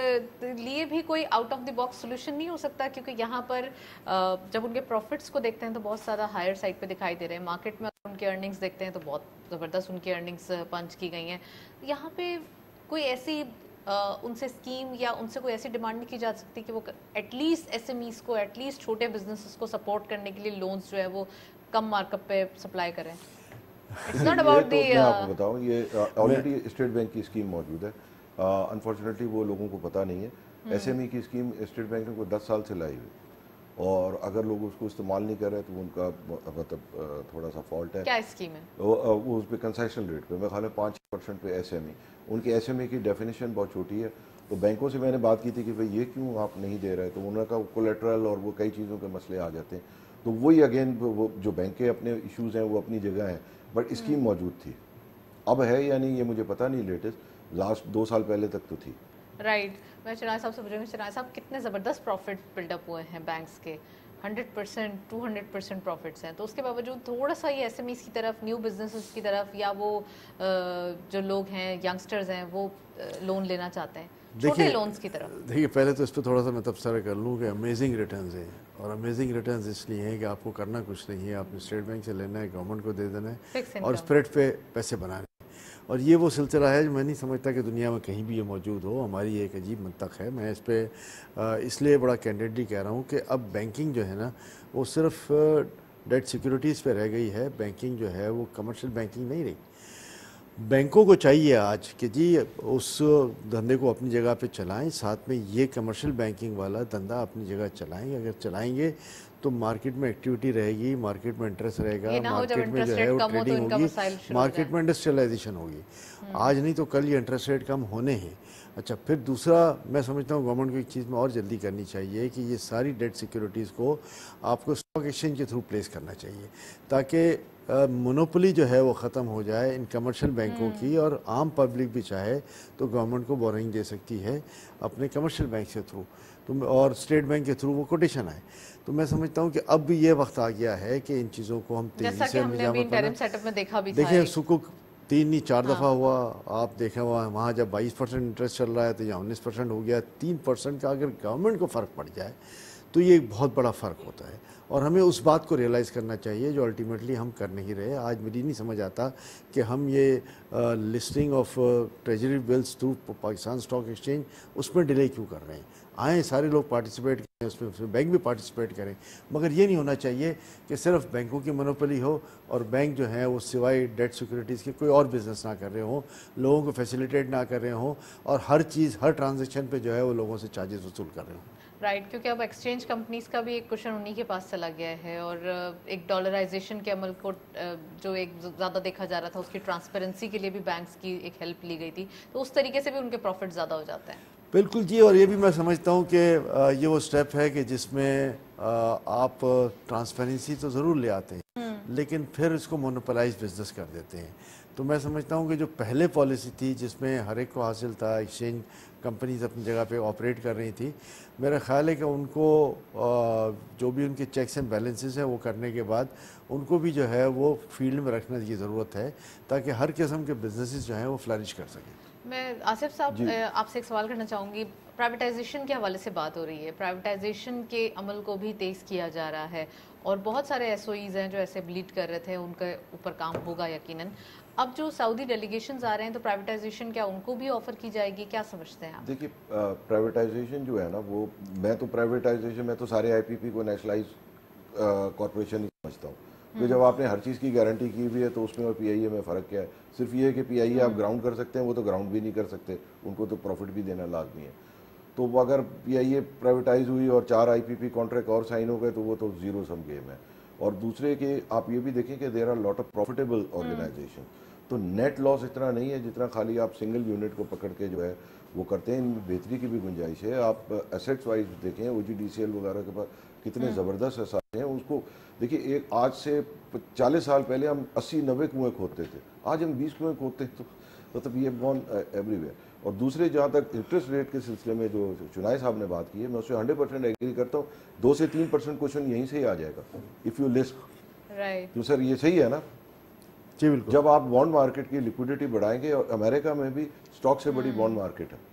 لیے بھی کوئی out of the box solution نہیں ہو سکتا؟ کیونکہ یہاں پر جب ان کے پروفٹس کو دیکھتے ہیں تو بہت زیادہ ہائر سائڈ پہ دکھائی دے رہے ہیں، مارکیٹ میں ان کے ارننگز دیکھتے ہیں تو بہت زبردست ان کی ارننگز پنچ کی گئی ہیں. یہاں پہ کوئی ایسی ان سے اسکیم یا ان سے کوئی ایسی ڈیمانڈ نہیں کی جا سکتی کہ وہ at least S M Es کو، ایٹ لیسٹ چھوٹے بزنسز کو سپورٹ کرنے کے لیے لونز جو ہے وہ کم مارک اپ پہ سپلائی کریں؟ It's not about the میں آپ کو بتاؤں، یہ آلریڈی اسٹیٹ بینک کی اسکیم موجود ہے، انفارچونیٹلی وہ لوگوں کو پتہ نہیں ہے. ایس ایم ای کی اسکیم اسٹیٹ بینک نے کوئی دس سال سے لائی ہوئی، اور اگر لوگ اس کو استعمال نہیں کر رہے تو ان کا مطلب تھوڑا سا فالٹ ہے. کیا اسکیم ہے وہ اس پہ کنسیشن ریٹ پہ میرے خیال ہے پانچ پرسینٹ پہ ایس ایم ای. ان کی ایس ایم ای کی ڈیفینیشن بہت چھوٹی ہے. تو بینکوں سے میں نے بات کی تھی کہ بھائی یہ کیوں آپ نہیں دے رہے، تو انہوں نے کہا کولیٹرل اور وہ کئی چیزوں کے مسئلے آ جاتے ہیں. تو وہی اگین وہ جو بینک کے اپنے ایشوز ہیں وہ اپنی جگہ ہیں، بٹ اسکیم موجود تھی. اب ہے یا نہیں یہ مجھے پتہ نہیں، لیٹسٹ لاسٹ دو سال پہلے تک تو تھی. رائٹ. میں چنائے صاحب سے پوچھ رہی ہوں، چنائے صاحب کتنے زبردست پروفٹ بلڈ اپ ہوئے ہیں بینکس کے، hundred percent two hundred percent profits ہیں، تو اس کے باوجود تھوڑا سا یہ ایس ایم ایز کی طرف، نیو بزنسز کی طرف، یا وہ جو لوگ ہیں ینگسٹرز ہیں وہ لون لینا چاہتے ہیں چھوٹے لونز کی طرف. دیکھیے پہلے تو اس پہ تھوڑا سا میں تبصرہ کر لوں کہ امیزنگ ریٹرنز ہیں، اور امیزنگ ریٹرنز اس لیے ہیں کہ آپ کو کرنا کچھ نہیں ہے، آپ نے اسٹیٹ بینک سے لینا ہے، گورنمنٹ کو دے دینا ہے اور اسپریڈ پہ پیسے بنانے. اور یہ وہ سلسلہ ہے جو میں نہیں سمجھتا کہ دنیا میں کہیں بھی یہ موجود ہو. ہماری ایک عجیب منطق ہے. میں اس پہ اس لیے بڑا کینڈیڈلی کہہ رہا ہوں کہ اب بینکنگ جو ہے نا وہ صرف ڈیٹ سیکیورٹیز پہ رہ گئی ہے. بینکنگ جو ہے وہ کمرشل بینکنگ نہیں رہی. بینکوں کو چاہیے آج کہ جی اس دھندے کو اپنی جگہ پہ چلائیں، ساتھ میں یہ کمرشل بینکنگ والا دھندا اپنی جگہ چلائیں. اگر چلائیں گے تو مارکیٹ میں ایکٹیویٹی رہے گی، مارکیٹ میں انٹرسٹ رہے گا، مارکیٹ میں جو ہے وہ ٹریڈنگ ہوگی، مارکیٹ میں انڈسٹریلائزیشن ہوگی. آج نہیں تو کل یہ انٹرسٹ ریٹ کم ہونے ہیں. اچھا، پھر دوسرا میں سمجھتا ہوں گورنمنٹ کو ایک چیز میں اور جلدی کرنی چاہیے کہ یہ ساری ڈیٹ سیکیورٹیز کو آپ کو اسٹاک ایکسچینج کے تھرو پلیس کرنا چاہیے، تاکہ مونوپلی جو ہے وہ ختم ہو جائے ان کمرشل بینکوں کی، اور عام پبلک بھی چاہے تو گورنمنٹ کو بورنگ دے سکتی ہے اپنے کمرشل بینک کے تھرو، اور اسٹیٹ بینک کے تھرو وہ کوٹیشن آئے. تو میں سمجھتا ہوں کہ اب بھی یہ وقت آ گیا ہے کہ ان چیزوں کو ہم تیزی سے دیکھیں. سکوک تین نہیں چار دفعہ ہوا، آپ دیکھیں وہاں جب بائیس پرسینٹ انٹرسٹ چل رہا ہے تو یہاں انیس پرسینٹ ہو گیا. تین پرسینٹ کا اگر گورنمنٹ کو فرق پڑ جائے تو یہ ایک بہت بڑا فرق ہوتا ہے، اور ہمیں اس بات کو ریئلائز کرنا چاہیے جو الٹیمیٹلی ہم کر نہیں رہے. آج مجھے نہیں سمجھ آتا کہ ہم یہ listing of treasury bills through Pakistan stock exchange اس میں ڈیلے کیوں کر رہے ہیں. آئیں سارے لوگ پارٹیسپیٹ کریں اس میں، بینک بھی پارٹیسپیٹ کریں، مگر یہ نہیں ہونا چاہیے کہ صرف بینکوں کی مونوپلی ہو اور بینک جو ہیں وہ سوائے ڈیٹ سیکیورٹیز کے کوئی اور بزنس نہ کر رہے ہوں، لوگوں کو فیسیلیٹیٹ نہ کر رہے ہوں، اور ہر چیز ہر ٹرانزیکشن پہ جو ہے وہ لوگوں سے چارجز وصول کر رہے ہوں. رائٹ. کیونکہ اب ایکسچینج کمپنیز کا بھی ایک کوشچن انہی کے پاس چلا گیا ہے، اور ایک ڈالرائزیشن کے عمل کو جو ایک زیادہ دیکھا جا رہا تھا اس کی ٹرانسپیرنسی کے لیے بھی بینکس کی ایک ہیلپ لی گئی تھی، تو اس طریقے سے بھی ان کے پروفٹ زیادہ ہو جاتے ہیں. بالکل جی. اور یہ بھی میں سمجھتا ہوں کہ یہ وہ سٹیپ ہے کہ جس میں آپ ٹرانسپیرنسی تو ضرور لے آتے ہیں لیکن پھر اس کو مونوپلائز بزنس کر دیتے ہیں. تو میں سمجھتا ہوں کہ جو پہلے پالیسی تھی جس میں ہر ایک کو حاصل تھا، ایکسچینج کمپنیز اپنی جگہ پہ آپریٹ کر رہی تھی، میرا خیال ہے کہ ان کو جو بھی ان کے چیکس اینڈ بیلنسز ہیں وہ کرنے کے بعد ان کو بھی جو ہے وہ فیلڈ میں رکھنے کی ضرورت ہے تاکہ ہر قسم کے بزنسز جو ہیں وہ فلرش کر سکیں. میں آصف صاحب آپ سے ایک سوال کرنا چاہوں گی. پرائیویٹائزیشن کے حوالے سے بات ہو رہی ہے، پرائیویٹائزیشن کے عمل کو بھی تیز کیا جا رہا ہے، اور بہت سارے ایس او ایز ہیں جو ایسے بلیڈ کر رہے تھے، ان کے اوپر کام ہوگا یقیناً. اب جو سعودی ڈیلیگیشنز آ رہے ہیں تو پرائیویٹائزیشن کیا ان کو بھی آفر کی جائے گی؟ کیا سمجھتے ہیں آپ؟ دیکھیے پرائیویٹائزیشن جو ہے نا وہ میں تو پرائیویٹائزیشن میں تو سارے آئی پی پی کو نیشنلائز کارپوریشن ہی سمجھتا ہوں. تو جب آپ نے ہر چیز کی گارنٹی کی ہوئی ہے تو اس میں اور پی آئی اے میں فرق کیا ہے؟ صرف یہ ہے کہ پی آئی اے آپ گراؤنڈ کر سکتے ہیں، وہ تو گراؤنڈ بھی نہیں کر سکتے، ان کو تو پروفٹ بھی دینا لازمی ہے. تو اگر پی آئی اے پرائیویٹائز ہوئی اور چار آئی پی پی کانٹریکٹ اور سائن ہو گئے تو وہ تو زیرو سم گیم ہے. اور دوسرے کہ آپ یہ بھی دیکھیں کہ there are lot of profitable organization. تو نیٹ لاس اتنا نہیں ہے جتنا خالی آپ سنگل یونٹ کو پکڑ کے جو ہے وہ کرتے ہیں. ان میں بہتری کی بھی گنجائش ہے. آپ ایسیٹس وائز دیکھیں, او جی ڈی سی ایل وغیرہ کے پاس کتنے زبردست ایساٹ ہیں. اس کو دیکھیے, ایک آج سے چالیس سال پہلے ہم اسی نوے کنویں کھودتے تھے, آج ہم بیس کنویں کھودتے ہیں. تو مطلب یہ گون ایوری ویئر. اور دوسرے جہاں تک انٹرسٹ ریٹ کے سلسلے میں جو چنائے صاحب نے بات کی ہے, میں اس سے ہنڈریڈ پرسینٹ ایگری کرتا ہوں. دو سے تین پرسینٹ کوشچن یہیں سے ہی آ جائے گا اف یو لسٹ. تو سر یہ صحیح ہے نا؟ جی بالکل. جب آپ بانڈ مارکیٹ کی لیکوڈیٹی بڑھائیں گے, اور امریکہ میں بھی اسٹاک سے بڑی بانڈ مارکیٹ ہے.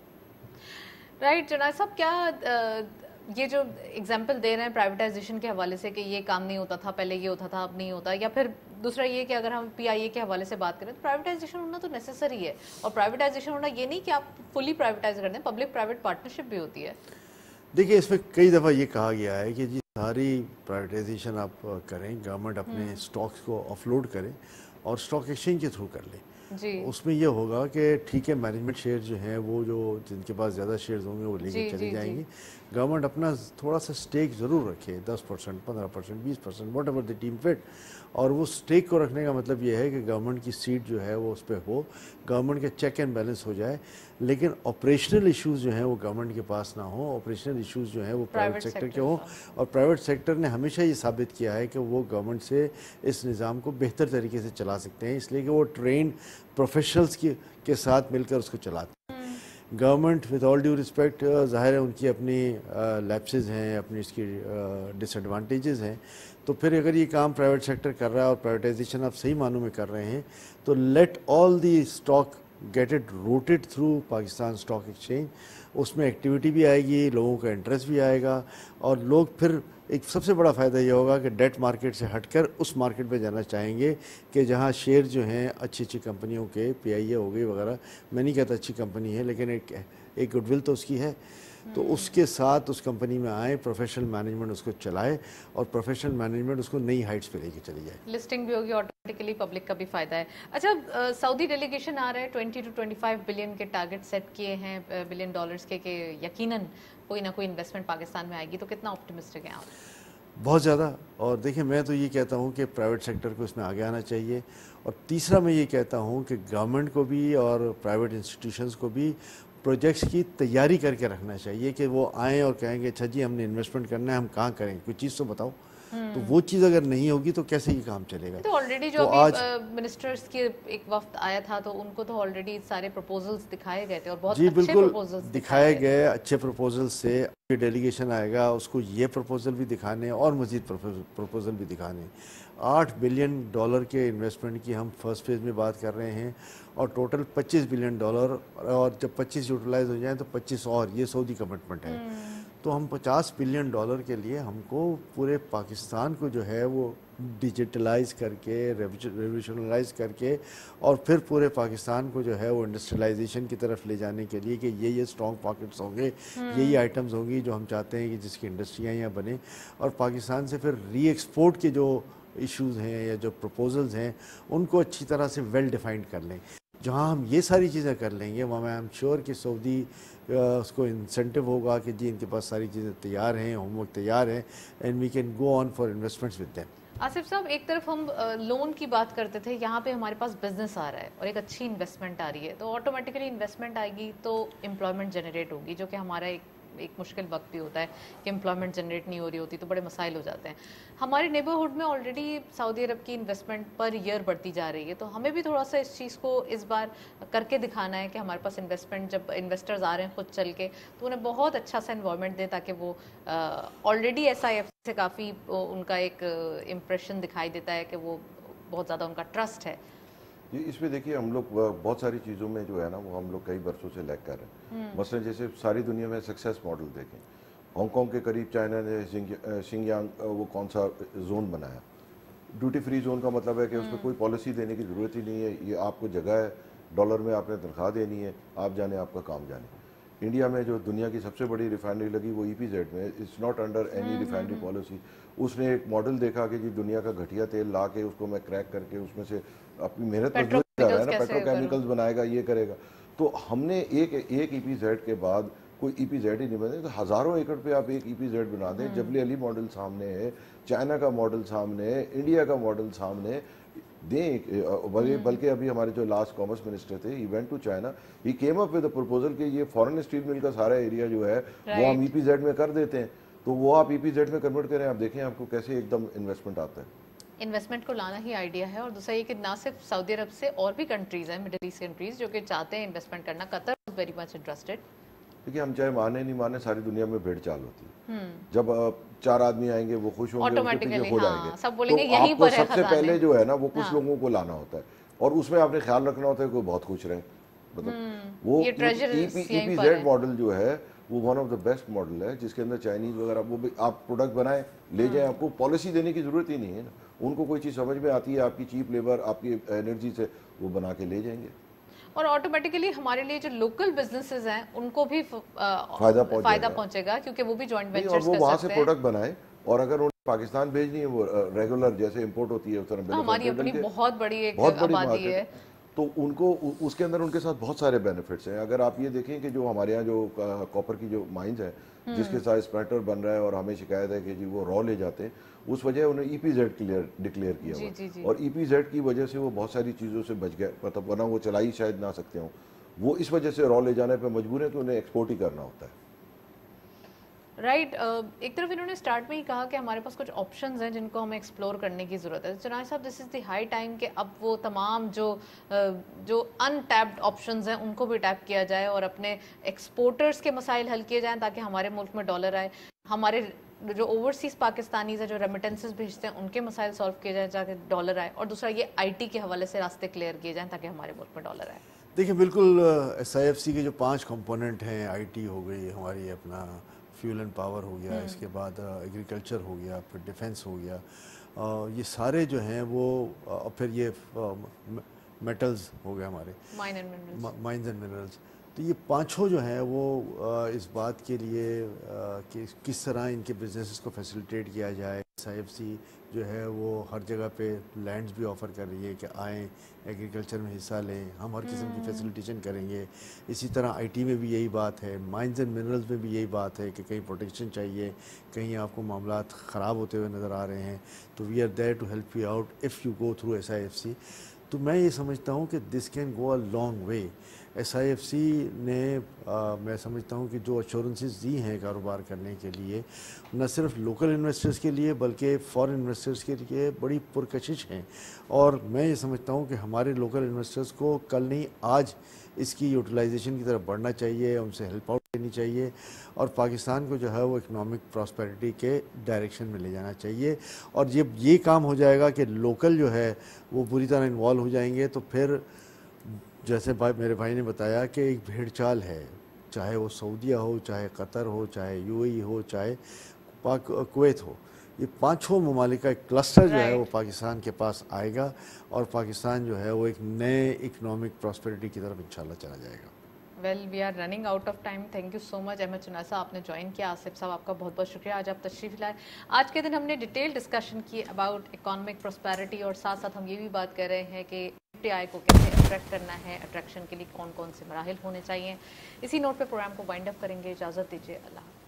رائٹ چنائے صاحب, کیا یہ جو اگزامپل دے رہے ہیں پرائیویٹائزیشن کے حوالے سے کہ یہ کام نہیں ہوتا تھا پہلے, یہ ہوتا تھا اب نہیں ہوتا, یا پھر دوسرا یہ کہ اگر ہم پی آئی اے کے حوالے سے بات کریں تو پرائیویٹائزیشن ہونا تو نیسیسری ہے. اور پرائیویٹائزیشن ہونا یہ نہیں کہ آپ فلی پرائیویٹائز کر دیں, پبلک پرائیویٹ پارٹنرشپ بھی ہوتی ہے. دیکھیے, اس میں کئی دفعہ یہ کہا گیا ہے کہ جی ساری پرائیویٹائزیشن آپ کریں, گورنمنٹ اپنے اسٹاکس کو آف لوڈ کریں اور اسٹاک ایکسچینج کے تھرو کر لیں. جی اس میں یہ ہوگا کہ ٹھیک ہے مینجمنٹ شیئر جو ہیں وہ جو جن کے پاس زیادہ شیئرز ہوں گے وہ لے کے چلے جائیں گے. گورنمنٹ اپنا تھوڑا سا سٹیک ضرور رکھے, دس پرسینٹ پندرہ پرسینٹ بیس percent whatever the team fit. اور وہ سٹیک کو رکھنے کا مطلب یہ ہے کہ گورنمنٹ کی سیٹ جو ہے وہ اس پہ ہو, گورنمنٹ کے چیک اینڈ بیلنس ہو جائے, لیکن آپریشنل ایشوز جو ہیں وہ گورنمنٹ کے پاس نہ ہوں, آپریشنل ایشوز جو ہیں وہ پرائیویٹ سیکٹر کے ہوں. اور پرائیویٹ سیکٹر نے ہمیشہ یہ ثابت کیا ہے کہ وہ گورنمنٹ سے اس نظام کو بہتر طریقے سے چلا سکتے ہیں, اس لیے کہ وہ ٹرینڈ پروفیشنلز کی کے ساتھ مل کر اس کو چلاتے ہیں. Government with all due respect, ظاہر ہے ان کی اپنی لیپسز ہیں, اپنی اس کی ڈس ایڈوانٹیجز ہیں. تو پھر اگر یہ کام پرائیویٹ سیکٹر کر رہا ہے اور پرائیویٹائزیشن آپ صحیح معنوں میں کر رہے ہیں, تو let all the stock get it routed through Pakistan stock exchange. اس میں ایکٹیویٹی بھی آئے گی, لوگوں کا انٹرسٹ بھی آئے گا, اور لوگ پھر ایک سب سے بڑا فائدہ یہ ہوگا کہ ڈیٹ مارکیٹ سے ہٹ کر اس مارکیٹ پہ جانا چاہیں گے کہ جہاں شیئر جو ہیں اچھی اچھی کمپنیوں کے, پی آئی اے ہو گئی وغیرہ, میں نہیں کہتا اچھی کمپنی ہے لیکن ایک ایک گڈ ول تو اس کی ہے, تو اس کے ساتھ اس کمپنی میں آئیں, پروفیشنل مینجمنٹ اس کو چلائے اور پروفیشنل مینجمنٹ اس کو نئی ہائٹس پہ لے کے چلی جائے. لسٹنگ بھی ہوگی, آٹومیٹکلی پبلک کا بھی فائدہ ہے. اچھا, سعودی ڈیلیگیشن آ رہا ہے, twenty two twenty five billion کے ٹارگٹ سیٹ کیے ہیں, بلین ڈالرز کے, کہ یقیناً کوئی نہ کوئی انویسٹمنٹ پاکستان میں آئے گی. تو کتنا آپٹیمسٹک ہیں آپ؟ بہت زیادہ. اور دیکھیں, میں تو یہ کہتا ہوں کہ پرائیویٹ سیکٹر کو اس میں آگے آنا چاہیے. اور تیسرا میں یہ کہتا ہوں کہ گورنمنٹ کو بھی اور پرائیویٹ انسٹیٹیوشنز کو بھی پروجیکٹس کی تیاری کر کے رکھنا چاہیے کہ وہ آئیں اور کہیں گے اچھا جی ہم نے انویسٹمنٹ کرنا ہے, ہم کہاں کریں, کوئی چیز تو بتاؤ. تو وہ چیز اگر نہیں ہوگی تو کیسے یہ کام چلے گا؟ تو آلریڈی جو ابھی منسٹرز کے ایک وقت آیا تھا تو ان کو تو آلریڈی سارے پروپوزلز دکھائے گئے تھے, اور بہت اچھے پروپوزلز دکھائے گئے. اچھے پروپوزل سے ڈیلیگیشن آئے گا, اس کو یہ پروپوزل بھی دکھانے اور مزید پروپوزل بھی دکھانے. آٹھ بلین ڈالر کے انویسٹمنٹ کی ہم فرسٹ فیز میں بات کر رہے ہیں, اور ٹوٹل پچیس بلین ڈالر, اور جب پچیس یوٹیلائز ہو جائیں تو پچیس اور, یہ سعودی کمٹمنٹ ہے. تو ہم پچاس بلین ڈالر کے لیے ہم کو پورے پاکستان کو جو ہے وہ ڈیجیٹلائز کر کے, ریولیوشنلائز کر کے, اور پھر پورے پاکستان کو جو ہے وہ انڈسٹریلائزیشن کی طرف لے جانے کے لیے کہ یہ یہ اسٹرانگ پاکٹس ہوں گے, یہی آئٹمز ہوں گی جو ہم چاہتے ہیں کہ جس کی انڈسٹریاں یہاں بنیں, اور پاکستان سے پھر ری ایکسپورٹ کے جو ایشوز ہیں یا جو پروپوزلز ہیں ان کو اچھی طرح سے ویل ڈیفائنڈ کر لیں. جہاں ہم یہ ساری چیزیں کر لیں گے وہاں میں ایم شیور کہ سعودی اس کو انسینٹیو ہوگا کہ جی ان کے پاس ساری چیزیں تیار ہیں, ہوم ورک تیار ہیں, and we can go on for investments with them. Asif صاحب, ایک طرف ہم لون کی بات کرتے تھے, یہاں پہ ہمارے پاس بزنس آ رہا ہے اور ایک اچھی انویسٹمنٹ آ رہی ہے, تو آٹومیٹکلی انویسٹمنٹ آئے گی تو امپلائمنٹ جنریٹ ہوگی, جو کہ ہمارا ایک ایک مشکل وقت بھی ہوتا ہے کہ امپلائمنٹ جنریٹ نہیں ہو رہی ہوتی تو بڑے مسائل ہو جاتے ہیں. ہمارے نیبرہڈ میں آلریڈی سعودی عرب کی انویسٹمنٹ پر ایئر بڑھتی جا رہی ہے, تو ہمیں بھی تھوڑا سا اس چیز کو اس بار کر کے دکھانا ہے کہ ہمارے پاس انویسٹمنٹ, جب انویسٹرز آ رہے ہیں خود چل کے, تو انہیں بہت اچھا سا انوائرمنٹ دیں تاکہ وہ آلریڈی ایس آئی ایف سے کافی ان کا ایک امپریشن دکھائی دیتا ہے کہ وہ بہت زیادہ ان کا ٹرسٹ ہے. اس میں دیکھیے ہم لوگ بہت ساری چیزوں میں جو ہے نا وہ ہم لوگ کئی برسوں سے لیگ کر رہے ہیں. مثلا جیسے ساری دنیا میں سکسیس ماڈل دیکھیں, ہانگ کانگ کے قریب چائنا نے شنگیانگ وہ کون سا زون بنایا, ڈیوٹی فری زون کا مطلب ہے کہ اس میں کوئی پالیسی دینے کی ضرورت ہی نہیں ہے, یہ آپ کو جگہ ہے, ڈالر میں آپ نے تنخواہ دینی ہے, آپ جانے آپ کا کام جانے. انڈیا میں جو دنیا کی سب سے بڑی ریفائنری لگی وہ ای پی زیڈ میں, it's not under any refinery policy. اس نے ایک ماڈل دیکا کہ جی دنیا کا گھٹیا تیل لا کے اس کو میں کریک کر کے اس میں سے اپنی محنت مزدوری کر رہا ہے نا, پیٹرو کیمیکلز بنائے گا, یہ کرے گا. تو ہم نے ایک ایک ای پی زیڈ کے بعد کوئی ای پی زیڈ ہی نہیں بنے, تو ہزاروں ایکڑ پہ آپ ایک ای پی زیڈ بنا دیں. جبل علی ماڈل سامنے ہے, چائنا کا ماڈل سامنے ہے, انڈیا کا ماڈل سامنے ہے, دیں. بلکہ ابھی ہمارے جو لاسٹ کامرس منسٹر تھے he went to China, he came up with a proposal کہ یہ فورن اسٹیل مل کا سارا ایریا جو ہے وہ ہم ای پی زیڈ میں کر دیتے ہیں, تو وہ آپ ای پی زیڈ میں کنورٹ کریں, آپ دیکھیں آپ کو کیسے ایک دم انویسٹمنٹ آتا ہے. انویسٹمنٹ کو لانا ہی آئیڈیا ہے, اور دوسرا یہ کہ نہ صرف سعودی عرب سے اور بھی کنٹریز ہیں, مڈل ایسٹ کنٹریز جو کہ چاہتے ہیں انویسٹمنٹ کرنا. Qatar is very much interested. دیکھیے ہم چاہے مانے نہیں مانے, ساری دنیا میں بھیڑ چال ہوتی ہے. جب چار آدمی آئیں گے وہ خوش ہوں گے, ان کے پیچھے خود آئیں گے, تو آپ کو سب سے پہلے جو ہے نا وہ کچھ لوگوں کو لانا ہوتا ہے, اور اس میں آپ نے خیال رکھنا ہوتا ہے کہ وہ بہت خوش رہیں. مطلب وہ ای پی زیڈ ماڈل جو ہے وہ one of the best model ہے, جس کے اندر چائنیز وغیرہ وہ بھی آپ پروڈکٹ بنائیں لے جائیں, آپ کو پالیسی دینے کی ضرورت ہی نہیں ہے نا. ان کو کوئی چیز سمجھ میں آتی ہے, آپ کی چیپ لیبر آپ کی انرجی سے وہ بنا کے لے جائیں گے, اور آٹومیٹیکلی ہمارے لیے جو لوکل بزنسز ہیں ان کو بھی فائدہ پہنچے گا, کیونکہ وہ بھی جوائنٹ وینچرز کر سکتے ہیں, اور وہ وہاں سے پروڈکٹ بنائیں. اور اگر انہیں پاکستان بھیجنی ہے وہ ریگولر جیسے امپورٹ ہوتی ہے اس طرح ہماری اپنی بہت بڑی ایک آبادی ہے, تو ان کو اس کے اندر ان کے ساتھ بہت سارے بینیفٹس ہیں. اگر آپ یہ دیکھیں کہ جو ہمارے یہاں جو کاپر کی جو مائنز ہیں جس کے ساتھ اسپیٹر بن رہا ہے, اور ہمیں شکایت ہے کہ جی وہ را لے جاتے ہیں, اس وجہ انہیں ای پی زیڈ ڈکلیئر کیا ہوا, اور ای پی زیڈ کی وجہ سے وہ بہت ساری چیزوں سے بچ گئے, مطلب ورنہ وہ چلائی شاید نہ سکتے ہوں. وہ اس وجہ سے را لے جانے پہ مجبور ہے کہ انہیں ایکسپورٹ ہی کرنا ہوتا ہے. Right right. ایک طرف انہوں نے اسٹارٹ میں ہی کہا کہ ہمارے پاس کچھ آپشنز ہیں جن کو ہمیں ایکسپلور کرنے کی ضرورت ہے. چنائے صاحب, دس از دی ہائی ٹائم کہ اب وہ تمام جو جو ان ٹیپڈ آپشنز ہیں ان کو بھی ٹیپ کیا جائے, اور اپنے ایکسپورٹرز کے مسائل حل کیے جائیں تاکہ ہمارے ملک میں ڈالر آئے. ہمارے جو اوورسیز پاکستانیز ہیں جو ریمیٹنسز بھیجتے ہیں ان کے مسائل سالو کیے جائیں تاکہ ڈالر آئے, اور دوسرا یہ آئی ٹی کے حوالے سے راستے کلیئر کیے جائیں تاکہ ہمارے ملک میں ڈالر آئے. دیکھیں بالکل ایس آئی ایف سی کے جو پانچ کمپوننٹ ہیں, آئی ٹی ہو گئی ہماری, اپنا فیول اینڈ پاور ہو گیا, اس کے بعد ایگریکلچر ہو گیا, پھر ڈیفنس ہو گیا, یہ سارے جو ہیں وہ, پھر یہ میٹلز ہو گئے ہمارے, مائنز اینڈ منرلز. تو یہ پانچوں جو ہیں وہ اس بات کے لیے کہ کس طرح ان کے بزنسز کو فیسیلیٹیٹ کیا جائے. ایس آئی ایف سی جو ہے وہ ہر جگہ پہ لینڈز بھی آفر کر رہی ہے کہ آئیں ایگریکلچر میں حصہ لیں, ہم ہر قسم کی فیسیلیٹیشن کریں گے. اسی طرح آئی ٹی میں بھی یہی بات ہے, مائنز اینڈ منرلز میں بھی یہی بات ہے کہ کہیں پروٹیکشن چاہیے, کہیں آپ کو معاملات خراب ہوتے ہوئے نظر آ رہے ہیں, تو we are there to help you out if you go through S I F C. تو میں یہ سمجھتا ہوں کہ this can go a long way. S I F C نے میں سمجھتا ہوں کہ جو ایشورنسز دی ہیں کاروبار کرنے کے لیے, نہ صرف لوکل انویسٹرز کے لیے بلکہ فارن انویسٹرز کے لیے بڑی پرکشش ہیں. اور میں یہ سمجھتا ہوں کہ ہمارے لوکل انویسٹرز کو کل نہیں آج اس کی یوٹیلائزیشن کی طرف بڑھنا چاہیے, ان سے ہیلپ آؤٹ لینی چاہیے, اور پاکستان کو جو ہے وہ اکنامک پراسپیرٹی کے ڈائریکشن میں لے جانا چاہیے. اور جب یہ کام ہو جائے گا کہ لوکل جو ہے وہ پوری طرح انوالو ہو جائیں گے, تو پھر جیسے بھائی میرے بھائی نے بتایا کہ ایک بھیڑ چال ہے, چاہے وہ سعودیہ ہو, چاہے قطر ہو, چاہے یو اے ای ہو, چاہے پاک کویت ہو, یہ پانچوں ممالک کا ایک کلسٹر جو ہے وہ پاکستان کے پاس آئے گا, اور پاکستان جو ہے وہ ایک نئے اکنامک پراسپیرٹی کی طرف انشاءاللہ چلا جائے گا. Well we are running out of time. Thank you so much. Ahmed Chinoy صاحب آپ نے جوائن کیا, آصف صاحب آپ کا بہت بہت شکریہ, آج آپ تشریف لائے. آج کے دن ہم نے ڈیٹیل ڈسکشن کی اباؤٹ اکانومک پراسپیرٹی, اور ساتھ ساتھ ہم یہ بھی بات کر رہے ہیں کہ ایف ٹی آئی کو کیسے اٹریکٹ کرنا ہے, اٹریکشن کے لیے کون کون سے مراحل ہونے چاہیے. اسی نوٹ پہ پروگرام کو وائنڈ اپ کریں گے. اجازت دیجیے, اللہ حافظ.